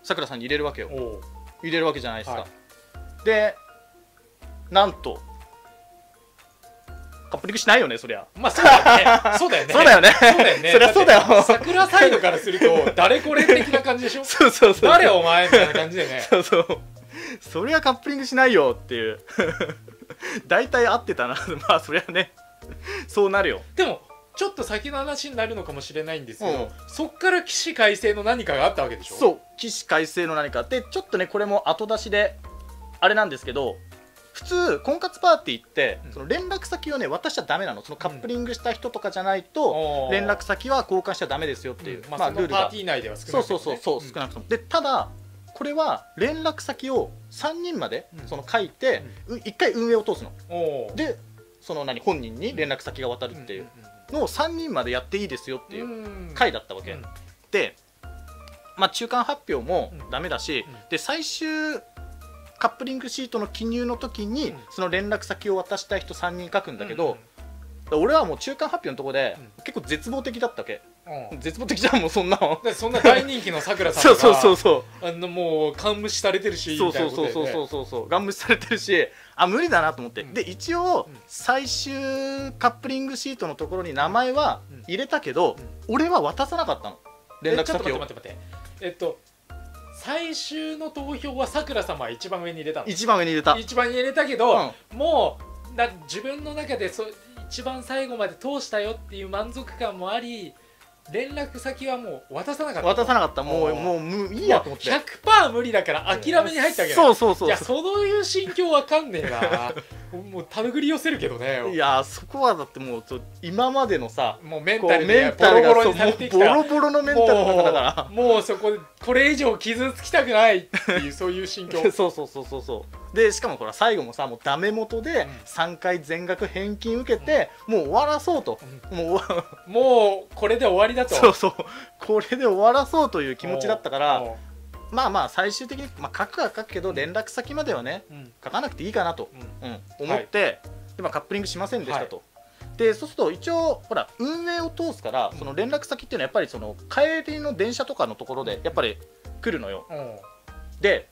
さくらさんに入れるわけよ。 おう入れるわけじゃないですか、 はいでなんとカップリングしないよね、そりゃ。 まあそうだよねそうだよねそうだよねそうだよねそりゃそうだよって桜サイドからすると誰これ的な感じでしょそうそうそう、 誰お前みたいな感じでねそうそう、そりゃカップリングしないよっていう大体合ってたなまあそりゃねそうなるよ。 でもちょっと先の話になるのかもしれないんですけど、 うんそっから起死回生の何かがあったわけでしょ。 そう、起死回生の何かで、ちょっとねこれも後出しであれなんですけど、普通婚活パーティーって、 うんその連絡先をね渡しちゃダメなの。そのカップリングした人とかじゃないと、 うん連絡先は交換しちゃダメですよっていう、 まあ、そのルールがパーティー内では少なくともねそうそうそうそう、少なくとも。でただこれは連絡先を3人までうんその書いて、1回運営を通すのおーで、その本人に連絡先が渡るっていうのを3人までやっていいですよっていう回だったわけ、 うんで、まあ、中間発表もダメだし、 うんで最終カップリングシートの記入の時に、 うんその連絡先を渡したい人3人書くんだけど、 うん俺はもう中間発表のところで、 う結構絶望的だったわけ。 うん絶望的じゃんもうそんなのでそんな大人気のさくらさんそうがそうそうもう完無視されてるしそうみたいそうそうなことでねそうそうガン無視されてるし、あ無理だなと思って、 うんで一応うん最終カップリングシートのところに名前は入れたけど、俺は渡さなかったの連絡先を。 ちょっと待って最終の投票はさくら様は一番上に入れたの。 一番上に入れた。 一番上に入れたけど、もう自分の中で一番最後まで通したよっていう満足感もあり、連絡先はもう渡さなかった。 渡さなかった。もういいやと思って。 100% 無理だから諦めに入ったわけだ。 そうそうそう。 いやそういう心境わかんねえなもうたぐり寄せるけどね。 いやそこはだってもう今までのさ、 もうメンこうタルでボロボロにされてきたボロボロのメンタルの中だからもうそこでこれ以上傷つきたくないっていうそういう心境そうそうそうそうそうで、しかもほら最後もさ、もうダメ元で3回全額返金受けて、もう終わらそうと、 もうこれで終わりだと。 そうそう、これで終わらそうという気持ちだったから、まあまあ最終的に、まあ、書くは書くけど連絡先まではね、書かなくていいかなと、思って、でまあ、カップリングしませんでしたと。でそうすると一応ほら運営を通すから、その連絡先っていうのはやっぱりその帰りの電車とかのところでやっぱり来るのよ。で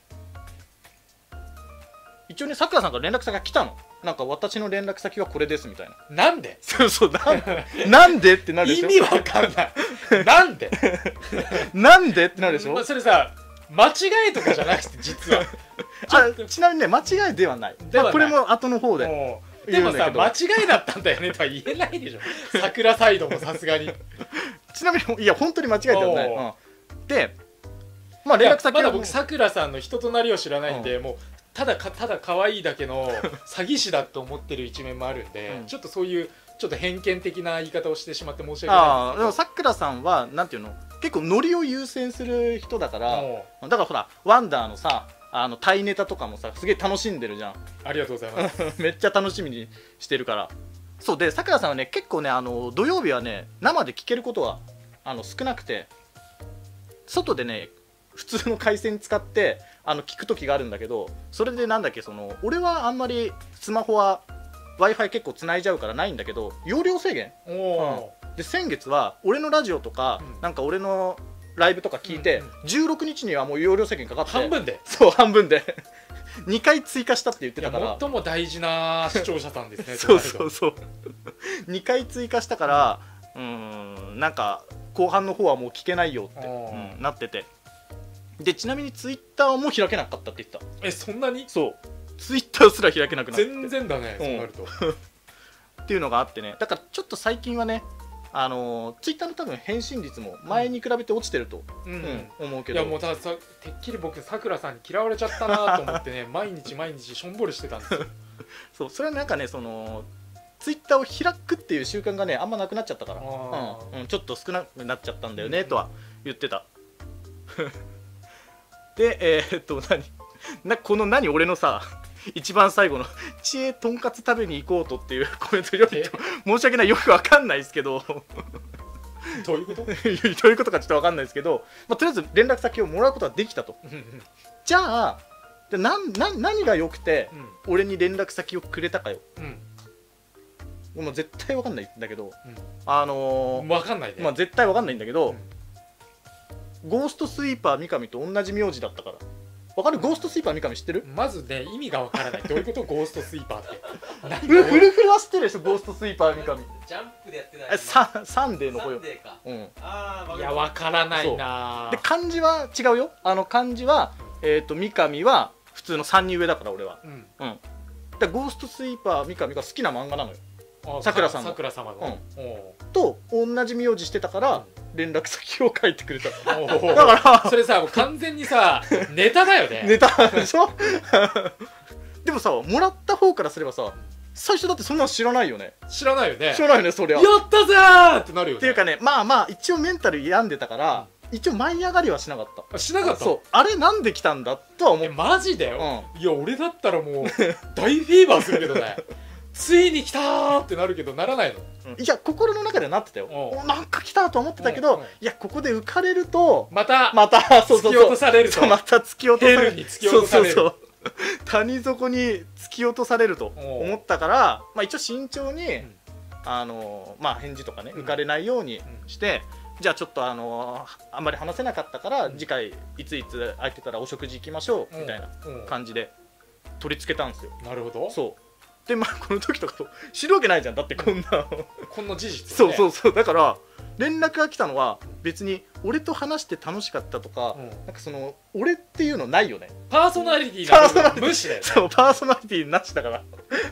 一応ね、さくらさんから連絡先が来たの。なんか私の連絡先はこれですみたいな。 なんでそうそう、なんでってなるでしょ。 意味わかんないなんでなんでってなるでしょ。 まあ、それさ間違いとかじゃなくて実はちなみにね間違いではない。まあ、これも後の方ででもさ間違いだったんだよねとは言えないでしょ桜サイドもさすがに。 ちなみにいや本当に間違いではない、でまあ連絡先はまだ僕さくらさんの人となりを知らないんで、もうただ可愛いだけの詐欺師だと思ってる一面もあるんで、ちょっとそういうちょっと偏見的な言い方をしてしまって申し訳ないんですけど。 でもさくらさんはなんていうの、結構ノリを優先する人だから、だからほらワンダーのさタイネタとかもさすげえ楽しんでるじゃん。 ありがとうございますめっちゃ楽しみにしてるから。そうでさくらさんはね結構ね土曜日はね生で聞けることは少なくて、外でね普通の回線使って聞く時があるんだけど、それでなんだっけ、俺はあんまりスマホは w i f i 結構つないじゃうからないんだけど、容量制限、で先月は俺のラジオとか、なんか俺のライブとか聞いて、16日にはもう容量制限かかって、 半分で、 そう半分で2回追加したって言ってたから、 最も大事な視聴者さんですねそうそうそう2回追加したから、なんか後半の方はもう聞けないよって、なってて、でちなみにツイッターも開けなかったって言ってた。 そんなに？ そうツイッターすら開けなくなって、 全然だね、そうなるとっていうのがあってね、だからちょっと最近はねツイッターの多分返信率も前に比べて落ちてると、思うけど、 いやもうただてっきり僕さくらさんに嫌われちゃったなと思ってね毎日しょんぼりしてたんですよそう、それはなんかねツイッターを開くっていう習慣がねあんまなくなっちゃったから、ちょっと少なくなっちゃったんだよね、とは言ってたでこの俺のさ一番最後の「知恵とんかつ食べに行こうと」っていうコメントより申し訳ない、よくわかんないですけどどういうことどういうことかちょっとわかんないですけど、とりあえず連絡先をもらうことができたとじゃあ何が良くて、俺に連絡先をくれたかよ、もう絶対わかんないんだけど、 わかんないね、 絶対わかんないんだけど、 ゴーストスイーパー三上と同じ名字だったから。わかる？ゴーストスイーパー三上知ってる？ まずね意味がわからない。どういうこと？ゴーストスイーパーってフルフルは知ってるでしょ、ゴーストスイーパー三上。 ジャンプでやってないサンデーの子よ。 サンデーか。 うん。 いやわからないな。 で漢字は違うよ。漢字は三上は普通の3人上だから俺は。でゴーストスイーパー三上が好きな漫画なのよ。さくらさんの。 さくら様の。 と同じ名字してたから連絡先を書いてくれた。だだからそれさもう完全にさネタだよね。 ネタでしょ。でもさもらった方からすればさ最初だってそんなの知らないよね。 知らないよね。 知らないよねそりゃ。 やったぜーってなるよね。 っていうかね、まあまあ一応メンタル病んでたから一応舞い上がりはしなかった。 しなかった。 そうあれなんで来たんだとは思っマジでよ。いや俺だったらもう大フィーバーするけどね。ついに来たーってなるけどならないの。 いや心の中ではなってたよ。なんか来たと思ってたけど、いやここで浮かれるとまたそうそうそう突き落とされると。 また突き落とされる。 ヘルに突き落とされる。 そう谷底に突き落とされると思ったから、まあ一応慎重にまあ返事とかね浮かれないようにして。じゃあちょっとあんまり話せなかったから次回いついつ空いてたらお食事行きましょうみたいな感じで取り付けたんですよ。 なるほど。 そうでまあこの時とか知るわけないじゃん。だってこんなこんな事実。 そうだから連絡が来たのは別に俺と話して楽しかったとか、なんかその俺っていうのないよね。 パーソナリティな無視だよね。 そうパーソナリティなしだから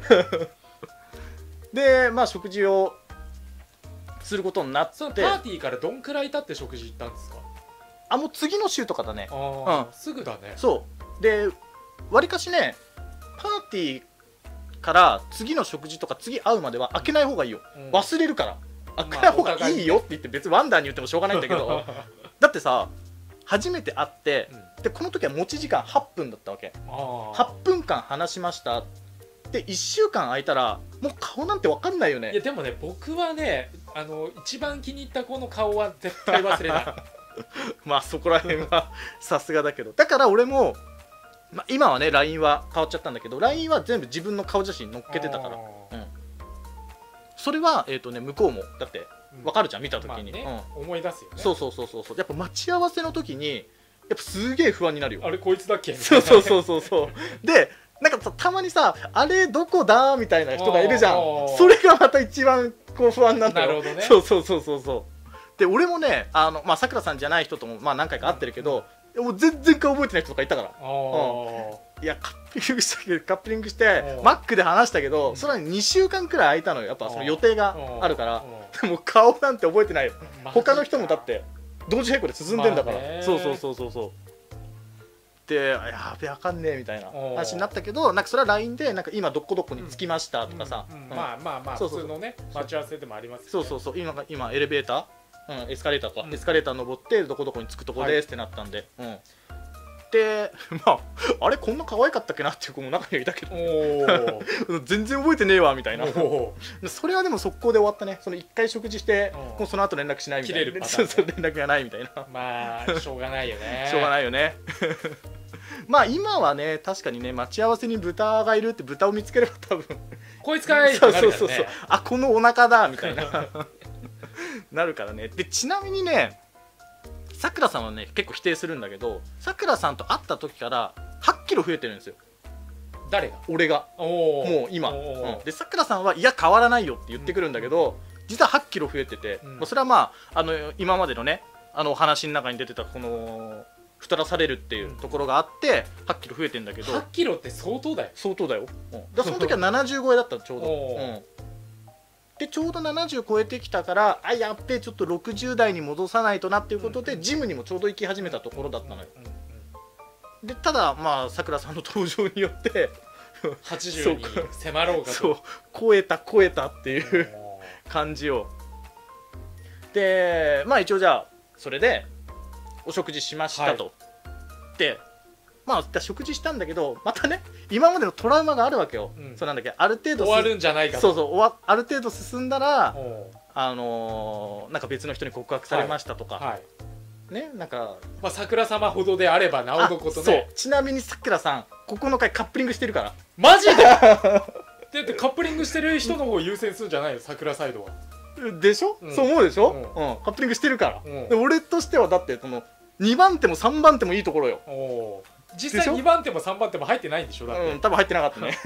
でまあ食事をすることになって。 そのパーティーからどんくらい経って食事行ったんですか？ もう次の週とかだね。 すぐだね。 そうでわりかしねパーティーから次の食事とか次会うまでは開けない方がいいよ。忘れるから開けない方がいいよって言って別にワンダーに言ってもしょうがないんだけどだってさ初めて会ってでこの時は持ち時間8分だったわけ。8分間話しましたで1週間空いたらもう顔なんて分かんないよね。 いやでもね僕はね一番気に入った子の顔は絶対忘れないまあそこら辺はさすがだけどだから俺も、まあ、今はね LINE は変わっちゃったんだけど LINE は全部自分の顔写真載っけてたから、それは向こうもだって分かるじゃん見た時に、 思い出すよね。 そうやっぱ待ち合わせの時にやっぱすげえ不安になるよ。 あれこいつだっけ。 そうでなんかたまにさあれどこだみたいな人がいるじゃん。それがまた一番こう不安なんだよ。 なるほどね。 そうで俺もねまあさくらさんじゃない人ともまあ何回か会ってるけど、もう全然顔覚えてない人とかいたから。いやカップリングしてマックで話したけど、それは2週間くらい空いたのよ。やっぱその予定があるから。でも顔なんて覚えてないよ。他の人もだって同時並行で進んでんだから。そうでやべえあかんねえみたいな話になったけど、なんかそれは LINE でなんか今どこどこに着きましたとかさ、 まあ普通のね待ち合わせでもありますよね。 そう今エレベーターエスカレーターかエスカレーター登ってどこどこに着くとこですってなったんで、でまああれこんな可愛かったっけなっていう子も中にはいたけど全然覚えてねえわみたいなそれはでも速攻で終わったね。その1回食事してもうその後連絡しないみたいな。連絡がないみたいな。 まあしょうがないよね。 しょうがないよねまあ今はね確かにね待ち合わせに豚がいるって豚を見つければ多分こいつかいってなるからね。 あこのお腹だみたいななるからね。でちなみにねさくらさんはね結構否定するんだけど、さくらさんと会った時から8キロ増えてるんですよ。 誰が？ 俺がもう今でさくらさんはいや変わらないよって言ってくるんだけど、実は8キロ増えてて、それはまあ今までのねお話の中に出てたこの太らされるっていうところがあって8キロ増えてんだけど、 8キロって相当だよ。 相当だよ。その時は70超えだったちょうど。でちょうど70超えてきたからやっべえちょっと60代に戻さないとなっていうことでジムにもちょうど行き始めたところだったのよ。でただまあさくらさんの登場によって 80に迫ろうかと。 そう超えたっていう感じを。でまあ一応じゃあそれでお食事しましたと。でまあ食事したんだけどまたね今までのトラウマがあるわけよ。そうなんだけどある程度終わるんじゃないかと。 ある程度進んだらなんか別の人に告白されましたとかね、なんかまあ桜様ほどであればなおのことね。 そうちなみにさくらさんここの回カップリングしてるから。 マジでだってカップリングしてる人の方を優先するんじゃないよ桜サイドは。 でしょ、そう思うでしょ、カップリングしてるから。で俺としてはだってその 2番手も3番手もいいところよ。 おお実際2番手も3番手も入ってないんでしょだって、 多分入ってなかったね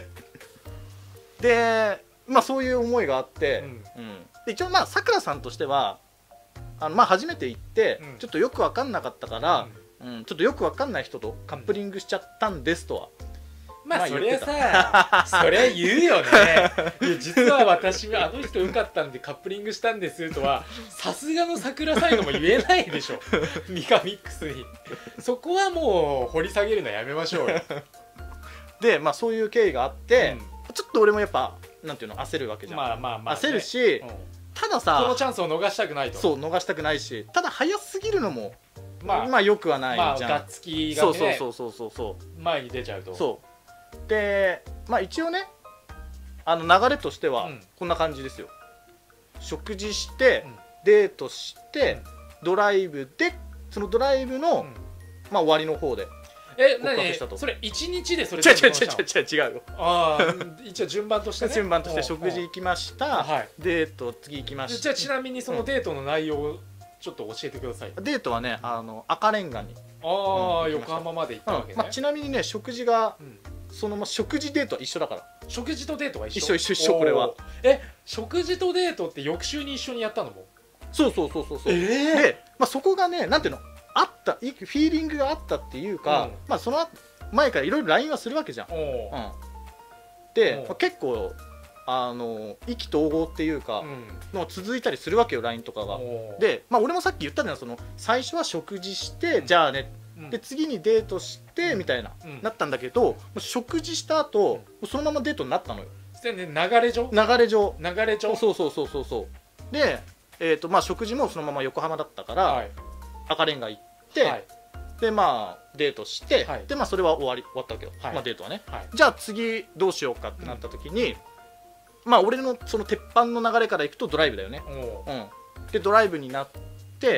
でまあそういう思いがあって、で一応まあさくらさんとしてはまあ初めて行って、ちょっとよく分かんなかったから、ちょっとよく分かんない人とカップリングしちゃったんですとは、 まあそりゃさそりゃ言うよねいや実は私はあの人受かったんでカップリングしたんですとはさすがの桜サイドも言えないでしょミカミックスにそこはもう掘り下げるのやめましょうよでまあそういう経緯があって、ちょっと俺もやっぱなんていうの焦るわけじゃん。 まあまあまあ、ね、 焦るし、たださこのチャンスを逃したくないと。 そう逃したくないし、ただ早すぎるのもまあよくはないじゃん。 がっつきがねそう前に出ちゃうと。 そうでまあ一応ね流れとしてはこんな感じですよ。食事して、デートして、ドライブでそのドライブの、まあ終わりの方で何それ1日でそれ違うよ。 ああ一応順番としてね順番として食事行きました、デート次行きました。 じゃあちなみにそのデートの内容をちょっと教えてください。 デートはね赤レンガに横浜まで行ったわけね。 ちなみにね食事がその食事デートは一緒だから。 食事とデートは一緒これは。 食事とデートって翌週に一緒にやったのも。 そうでそこがねなんていうのあったフィーリングがあったっていうか、まあその前からいろいろ LINE はするわけじゃん。で結構意気投合っていうかの続いたりするわけよ LINE とかが。でまあ俺もさっき言ったのは最初は食事してじゃあねで次にデートしてみたいななったんだけど、食事した後そのままデートになったのよ。 流れ上そうでまあ食事もそのまま横浜だったから赤レンガ行って、でまあデートして、でまあそれは終わったわけよ、まあデートはね。じゃあ次どうしようかってなった時に、まあ俺のその鉄板の流れからいくとドライブだよね。でドライブになって、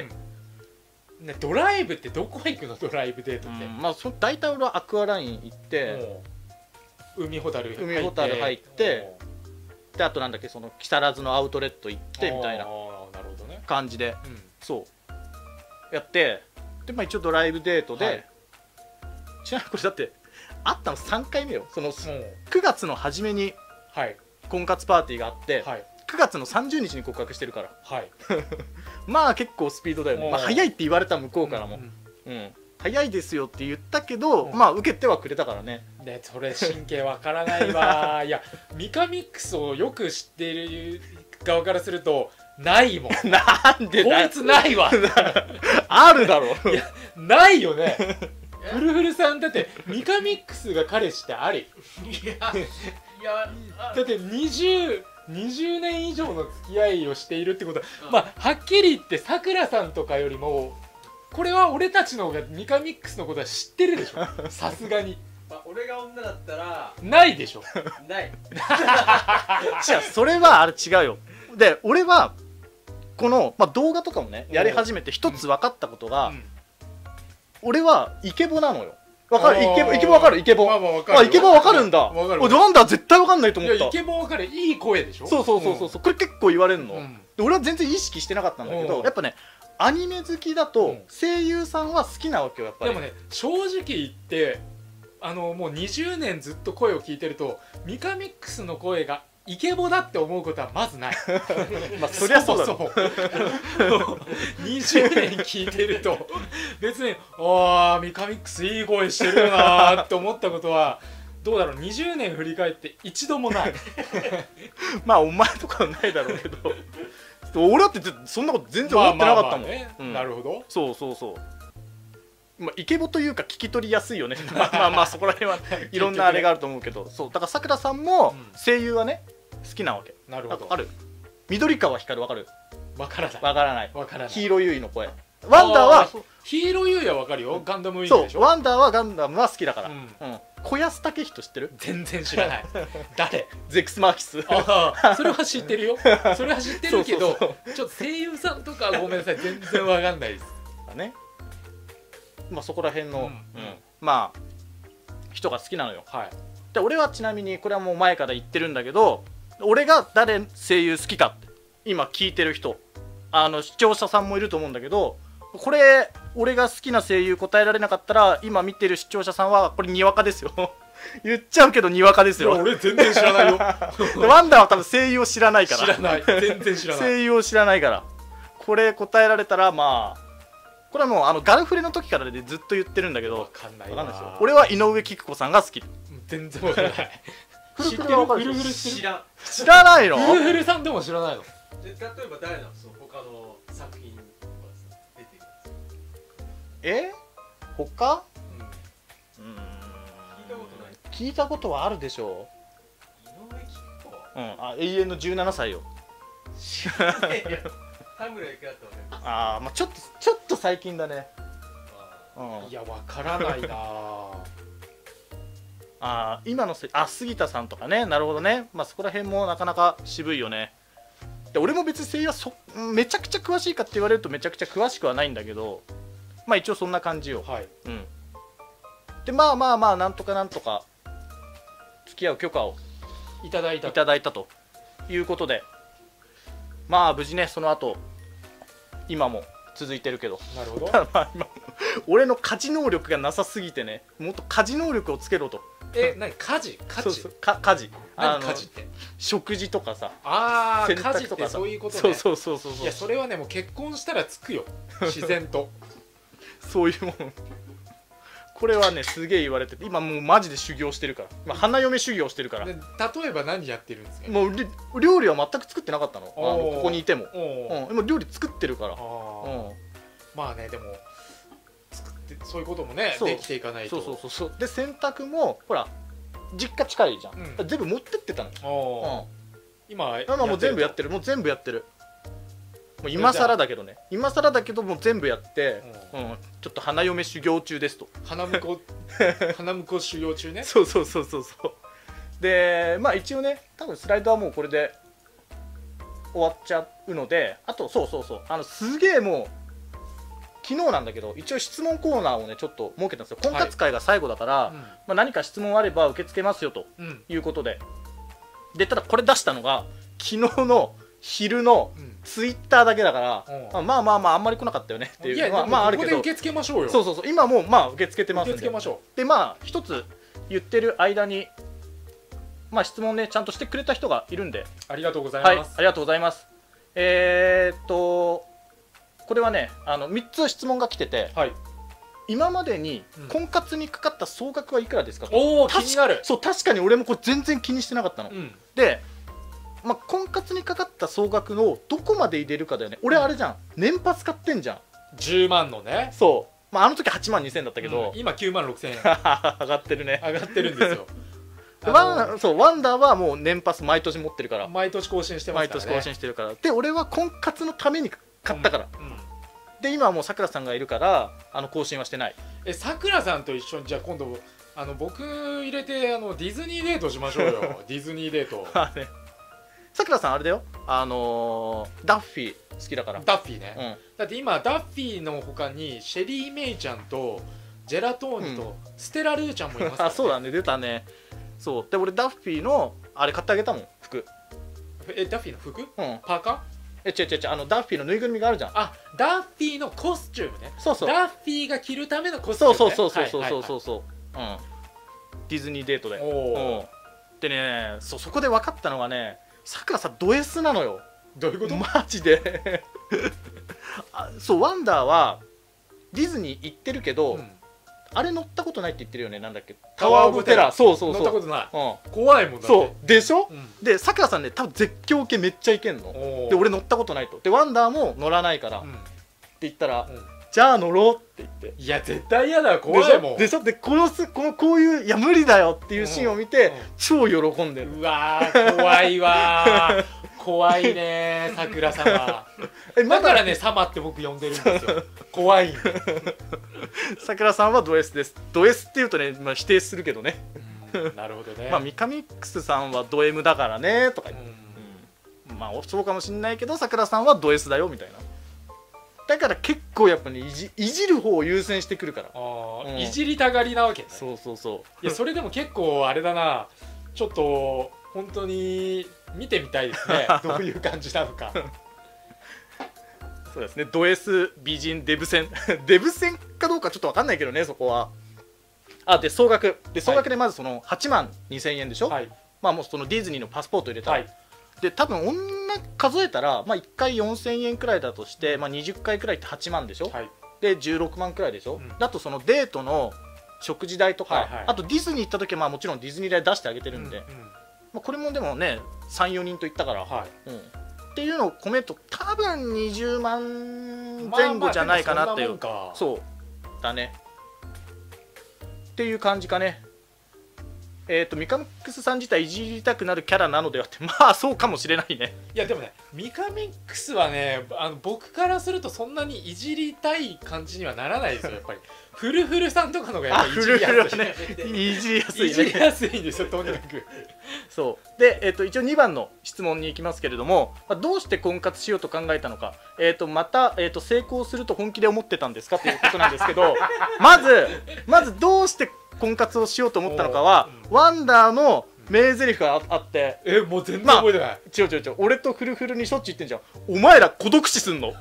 ドライブってどこ行くの？ドライブデートって。 まあ大体俺はアクアライン行って海ほたる入ってであとなんだっけその木更津のアウトレット行ってみたいな感じでそうやってでまあ一応ドライブデートで、ちなみにこれだって会ったの3回目よ。その9月の初めに婚活パーティーがあって、9月の30日に告白してるからまあ結構スピードだよね。まあ早いって言われた向こうからも早いですよって言ったけど、まあ受けてはくれたからね。 でそれ神経わからないわいやミカミックスをよく知っている側からするとないもん。 なんでこいつないわあるだろいやないよねフルフルさんだってミカミックスが彼氏ってありいやだって20年以上の付き合いをしているってことは、まあはっきり言ってさくらさんとかよりもこれは俺たちの方がミカミックスのことは知ってるでしょさすがに。 俺が女だったらないでしょない違うそれはあれ違うよ。で俺はこの、まあ、動画とかもねやり始めて一つ分かったことが、俺はイケボなのよ。分かるイケボ分かるイケボ。イケボ分かるんだ。なんだ絶対分かんないと思った。 イケボ分かるいい声でしょ。 そうこれ結構言われるの。で俺は全然意識してなかったんだけどやっぱねアニメ好きだと声優さんは好きなわけよやっぱり。 でもね正直言ってもう20年ずっと声を聞いてるとミカミックスの声がイケボだって思うことはまずないまあそりゃそうだろ 20年聞いてると別にああミカミックスいい声してるなって思ったことはどうだろう20年振り返って一度もないまあお前とかはないだろうけど俺だってそんなこと全然思ってなかったもん。 なるほど。 そうまあ、イケボというか聞き取りやすいよねまあそこら辺はいろんなあれがあると思うけどそうだからさくらさんも声優はね好きなわけ。 なるほど。 ある緑川光わかる？ わからないヒーローユイの声。 ワンダーはヒーローユイはわかるよ。ガンダムウィングでしょ。 そうワンダーはガンダムは好きだから小安武人知ってる？ 全然知らない誰？ ゼックスマーキス。 それは知ってるよそれは知ってるけどちょっと声優さんとかごめんなさい全然わかんないですね。まあそこら辺のまあ人が好きなのよ。で俺はちなみにこれはもう前から言ってるんだけど俺が誰声優好きかって今聞いてる人視聴者さんもいると思うんだけどこれ俺が好きな声優答えられなかったら今見てる視聴者さんはこれにわかですよ言っちゃうけどにわかですよ俺全然知らないよワンダーは多分声優を知らないから知らない全然知らない声優を知らないからこれ答えられたらまあこれはもうガルフレの時からでずっと言ってるんだけどわかんないわわかんないですよ。俺は井上貴子さんが好き。 全然わからない知ってるフルはわかるフルフル知ってる知らん。 知らないの？ フルフルさんでも知らないの例えば誰なの、その他の作品とかさ出てるや他？ つ。聞いたことない。 聞いたことはあるでしょ井上貴子。 う。永遠の17歳よ。 知らねえよ。田村ゆきだったわね。 まあちょっと最近だね。 いやわからないな今の杉田さんとかね。なるほどね。まあそこら辺もなかなか渋いよね。で俺も別に声優はめちゃくちゃ詳しいかって言われるとめちゃくちゃ詳しくはないんだけど、まあ一応そんな感じよ。 はい、 でまあなんとか付き合う許可をいただいたということで、まあ無事ねその後今も続いてるけど、 なるほどただまあ今俺の家事能力がなさすぎてね、もっと家事能力をつけろと。 何家事そう家事何家事って食事とかさ、 家洗濯事ってそういうことね。 そういやそれはねもう結婚したらつくよ自然とそういうもんこれはねすげえ言われてて、今もうマジで修行してるから、花嫁修行してるから。 で例えば何やってるんですか？ もう料理は全く作ってなかったの、ここにいても。今料理作ってるから。 まあねでも作ってそういうこともねできていかないと。 そうで洗濯もほら実家近いじゃん、全部持ってってたの。 今もう全部やってる。もう今更だけどね、もう全部やって、ちょっと花嫁修行中ですと。 花婿修行中ね。 そうでまあ一応ね多分スライドはもうこれで終わっちゃうので、あとすげえもう昨日なんだけど一応質問コーナーをねちょっと設けたんですよ。婚活会が最後だから、何か質問あれば受け付けますよということで、ただこれ出したのが昨日の昼のツイッターだけだから、まああんまり来なかったよねっていうのはまああるけど、 ここで受け付けましょうよ。 そう今もうまあ受け付けてますんで、 受け付けましょう。でまあ一つ言ってる間にまあ質問ねちゃんとしてくれた人がいるんで、 ありがとうございます。 はい、ありがとうございます。これはね3つ質問が来てて、今までに婚活にかかった総額はいくらですかと。 おお気になる。 そう確かに俺もこれ全然気にしてなかったの。で婚活にかかった総額のどこまで入れるかだよね。俺あれじゃん、年パス買ってんじゃん。 10万のね。 そうあの時8万2000円だったけど、 今9万6000円上がってるね。 上がってるんですよ。 ワンダーはもう年パス毎年持ってるから、 毎年更新してますからね。 毎年更新してるから。で俺は婚活のために買ったから、で今はもうさくらさんがいるから更新はしてない。 さくらさんと一緒にじゃあ今度僕入れてディズニーデートしましょうよディズニーデート。 さくらさんあれだよ、ダッフィー好きだから。 ダッフィーね、だって今ダッフィーの他にシェリー・メイちゃんとジェラトーニとステラ・ルーちゃんもいますからね。 そうだね、出たね。そうで俺ダッフィーのあれ買ってあげたもん、服。 ダッフィーの服？パーカー？ 違うダッフィーのぬいぐるみがあるじゃん。 ダッフィーのコスチュームね。ダッフィーが着るためのコスチュームね。 そうディズニーデートで。でねそこで分かったのがね、さくらさんド S なのよ。 どういうこと？ マジでワンダーはディズニー行ってるけど、あれ乗ったことないって言ってるよね。なんだっけ、タワー・オブ・テラー。そう乗ったことない。怖いもんだって。 そうでしょ。でさくらさんね多分絶叫系めっちゃいけんので、俺乗ったことないと。でワンダーも乗らないからって言ったら、じゃあ乗ろうって言って。 いや絶対嫌だ、怖いもんでしょ。でこういういや無理だよっていうシーンを見て超喜んでる。 うわー怖いわー怖いねさくら様だからねサマって僕呼んでるんですよ怖いんで。 さくらさんはド S です。ド S っていうとね、否定するけどね。 なるほどね。 ミカミックスさんはド M だからねとか言って、そうかもしんないけどさくらさんはド S だよみたいな。だから結構やっぱねいじる方を優先してくるから。 いじりたがりなわけね。 そういやそれでも結構あれだな、ちょっと本当に見てみたいですねどういう感じなのか。 そうですね、ド S 美人デブ戦デブ戦かどうかちょっと分かんないけどね、そこは。で総額でまずその8万2000円でしょ、はい、まあもうそのディズニーのパスポート入れたら、はい、で多分女数えたら、まあ、1回4000円くらいだとして、まあ、20回くらいって8万でしょ、はい、で16万くらいでしょ、あとそのデートの食事代とか、はいはい、あとディズニー行った時はまあもちろんディズニー代出してあげてるんで、まあ、これもでもね 3,4 人と行ったから、はい、っていうのを込めると多分20万前後じゃないかなっていう、そうだねっていう感じかね。ミカミックスさん自体いじりたくなるキャラなのではって、まあそうかもしれないね。 いやでもね、ミカミックスはね、僕からするとそんなにいじりたい感じにはならないですよ。やっぱりフルフルさんとかのがやっぱりいじりやすい、ね、 いじりやすいね、 いじりやすいんですよ、とにかく。 そうで、一応2番の質問に行きますけれども、どうして婚活しようと考えたのか、また、成功すると本気で思ってたんですかということなんですけどまずどうして婚活をしようと思ったのかは、ワンダーの名台詞があって、 もう全然覚えてない、 違う俺とフルフルにしょっちゅう言ってんじゃん、お前ら孤独死すんの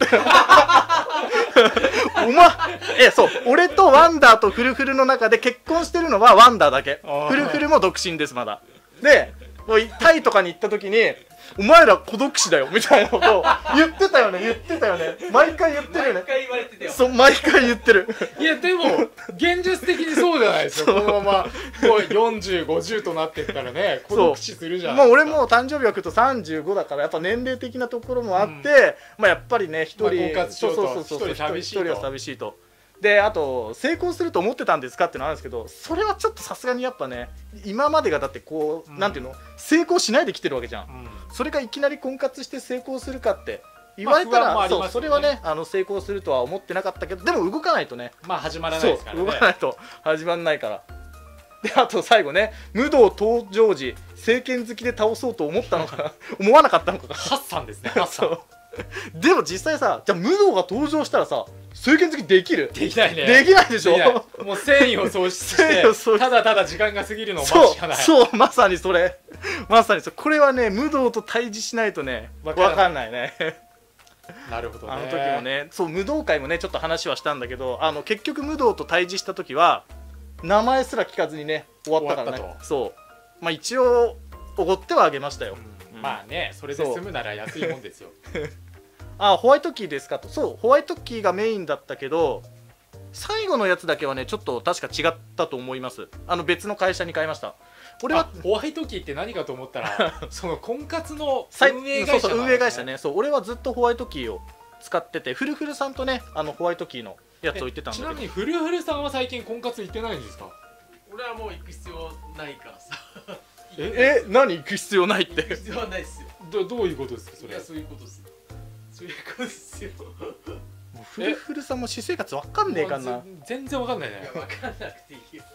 そう、俺とワンダーとフルフルの中で結婚してるのはワンダーだけ、フルフルも独身ですまだ。でタイとかに行った時にお前ら孤独死だよみたいなことを言ってたよね毎回言ってるよね。 毎回言われてたよ。 そう、毎回言ってる。 いやでも現実的にそうじゃないですか。このままもう40、50となってったらね、孤独死するじゃん。 もう俺も誕生日が来ると35だから、やっぱ年齢的なところもあって、まあやっぱりね、一人婚活しようと、一人寂しいと。で、あと成功すると思ってたんですかってのあるんですけど、それはちょっとさすがにやっぱね、今までがだってこう、なんていうの、成功しないで来てるわけじゃん、それがいきなり婚活して成功するかって言われたら、そう、それはね、成功するとは思ってなかったけど、でも動かないとね、 まあ始まらないですからね。 動かないと始まらないから。で、あと最後ね、武道登場時政権好きで倒そうと思ったのか思わなかったのか。 ハッサンですね、ハッサン。 でも実際さ、じゃあ武道が登場したらさ、政権好きできる？ できないね。 できないでしょ。 もう戦意を喪失してただただ時間が過ぎるのを待つしかない。 そう、まさにそれ、まさにこれはね、武道と対峙しないとね、分かんないね。 なるほどね。 あの時もね、そう、武道会もねちょっと話はしたんだけど、結局武道と対峙した時は名前すら聞かずにね終わったからね。そう、まあ一応おごってはあげましたよ、 まあね、それで済むなら安いもんですよ。 ホワイトキーですかと。そう、ホワイトキーがメインだったけど、最後のやつだけはねちょっと確か違ったと思います。別の会社に買いました。俺はホワイトキーって何かと思ったらその婚活の運営会社、運営会社ね。そう、俺はずっとホワイトキーを使ってて、フルフルさんとねホワイトキーのやつを言ってたんだけど。 ちなみにフルフルさんは最近婚活行ってないんですか？ 俺はもう行く必要ないからさ。 何行く必要ないって。 行く必要はないっすよ。 どういうことですかそれ？ いや、そういうことっすよ。そういうことっすよ。 フルフルさんも私生活わかんねえかな。 全然わかんないね。 いや、わかんなくていいよ。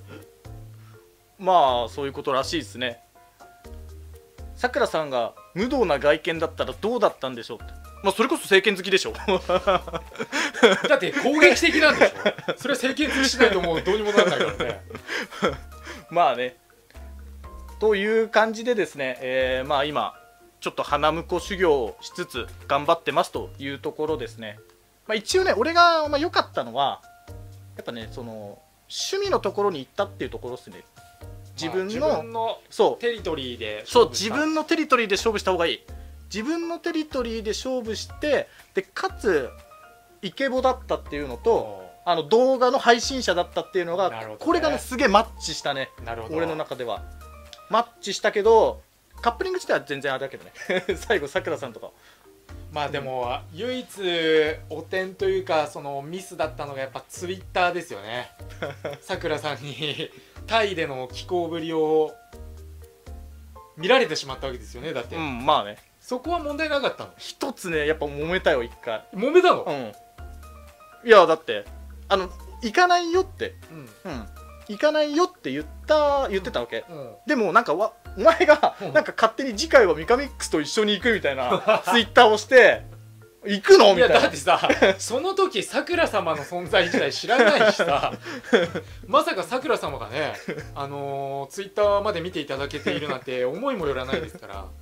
まあそういうことらしいですね。さくらさんが無道な外見だったらどうだったんでしょうって。まあそれこそ政権好きでしょ。 だって攻撃的なんでしょ。それは政権好きしないともうどうにもならないからね。 まあね、という感じでですね、まあ今ちょっと花婿修行をしつつ頑張ってますというところですね。まあ、一応ね、俺が良かったのはやっぱね、その趣味のところに行ったっていうところですね。自分のテリトリーでそう、自分のテリトリーで勝負した方がいい。自分のテリトリーで勝負して、でかつイケボだったっていうのと、動画の配信者だったっていうのが、ね、これがねすげえマッチしたね。俺の中ではマッチしたけど、カップリング自体は全然あれだけどね。最後さくらさんとか。 まあでも、唯一汚点というかそのミスだったのがやっぱツイッターですよね。さくらさんにタイでの気候ぶりを見られてしまったわけですよね。だって、 まあね、 そこは問題なかったの？ 一つね、やっぱ揉めたよ、一回。 揉めたの？ いやだって行かないよって、行かないよって言ってたわけ、でもなんかお前がなんか勝手に次回はミカミックスと一緒に行くみたいなツイッターをして行くのみたいな。 いやだってさ、その時さくら様の存在自体知らないしさ、まさかさくら様がねツイッターまで見ていただけているなんて思いもよらないですから。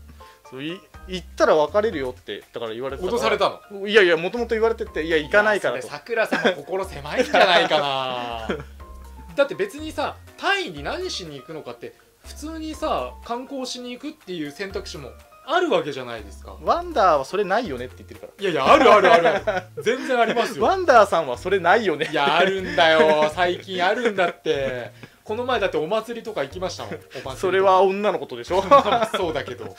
そう行ったら別れるよってだから言われてたから。 脅されたの？ いやいや、もともと言われてて、いや行かないからと。 さくらさんも心狭いんじゃないかなだって別にさ、タイに何しに行くのかって普通にさ観光しに行くっていう選択肢もあるわけじゃないですか。 ワンダーはそれないよねって言ってるから。 いやいや、あるあるあるある全然ありますよ。 ワンダーさんはそれないよね。 いや、あるんだよ、最近あるんだって。この前だってお祭りとか行きましたもん。お祭りとかそれは女のことでしょそうだけど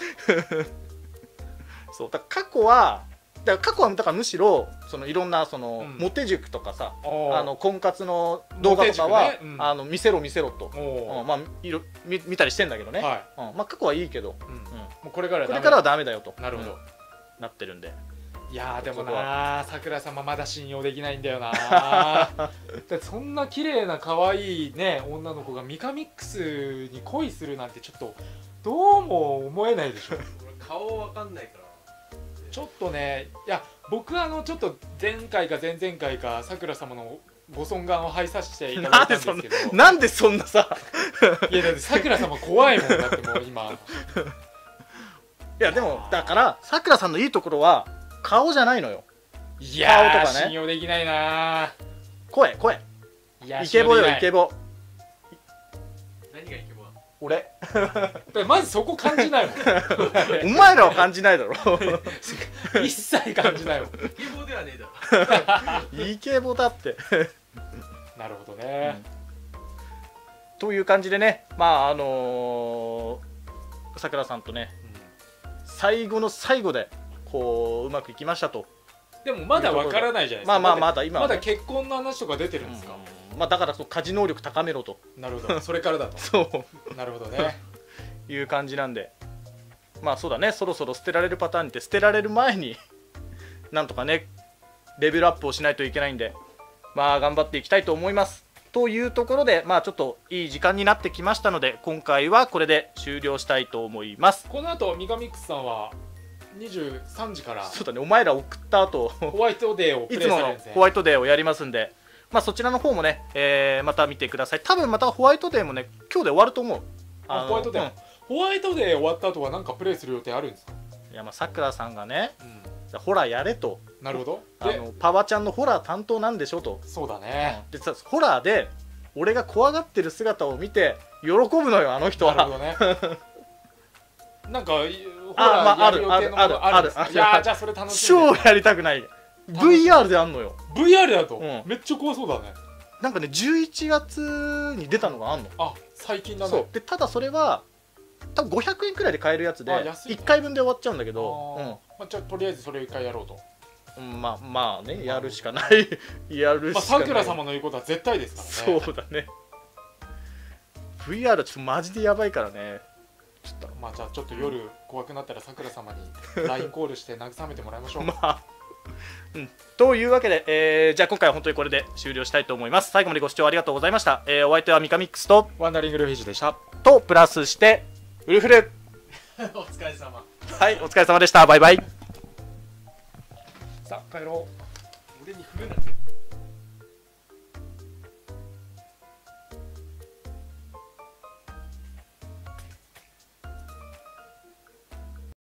そうだから過去はだからむしろそのいろんなその、モテ塾とかさ、婚活の動画とかは、ね、見せろと、まあ見たりしてんだけどね、はい、まあ過去はいいけど、 もうこれからはダメだよと。 なるほど、 なってるんで。 いやでもな、さくら様まだ信用できないんだよなだってそんな綺麗な可愛いね女の子がミカミックスに恋するなんてちょっとどうも思えないでしょ顔わかんないからちょっとね。いや僕ちょっと前回か前々回かさくら様のご尊顔を拝させていただいたんですけどなんでそんなさいやだってさくら様怖いもんだってもう今いやでもだからさくらさんのいいところは顔じゃないのよ。 いやー、顔とかね、信用できないな。 声いや、 イケボよイケボ。 何がイケボだ俺まずそこ感じないもんお前らは感じないだろ一切感じないもん。 イケボではねえだろイケボだってなるほどね、 という感じでね、まあさくらさんとね、最後の最後でこううまくいきましたと。 でもまだわからないじゃないですか。 まだ今は、 ね、まだ結婚の話とか出てるんですか。 まあだから家事能力高めろと。 なるほど、それからだとそうなるほどねいう感じなんで、まあそうだね、そろそろ捨てられるパターンって捨てられる前になんとかねレベルアップをしないといけないんで、まあ頑張っていきたいと思いますというところで、まあちょっといい時間になってきましたので今回はこれで終了したいと思います。 この後ミカミックスさんは23時から、 そうだね、お前ら送った後ホワイトデーをプレイされるんですね。 いつものホワイトデーをやりますんで、まあそちらの方もね、また見てください。多分またホワイトデーもね今日で終わると思う。 ホワイトデー、ホワイトデー終わった後は何かプレイする予定あるんですか。 いや、まあさくらさんがね、ホラーやれと。 なるほど。 パワちゃんのホラー担当なんでしょと。 そうだね、 でさ、ホラーで俺が怖がってる姿を見て喜ぶのよ、あの人は。 なるほどねなんかホラーやる予定のものあるんですか。いや、じゃあそれ楽しみです。 超やりたくない。 VR であんのよ。 VR だと、めっちゃ怖そうだね。 なんかね11月に出たのがあんの。 あ、最近だね。 そうで、ただそれは多分500円くらいで買えるやつで、1回分で終わっちゃうんだけど、 じゃあとりあえずそれを1回やろうと。 まあね、やるしかないやるしかない。 さくら様の言うことは絶対ですからね。 そうだね。 VR ちょっとマジでやばいからね。 ちょっとまあじゃあちょっと夜怖くなったらさくら様に LINE コールして慰めてもらいましょうまあというわけで、じゃあ今回は本当にこれで終了したいと思います。最後までご視聴ありがとうございました。お相手はミカミックスとワンダリングルフィッシュでしたとプラスしてウルフルお疲れ様。 はい、お疲れ様でした。バイバイ。 さあ帰ろう。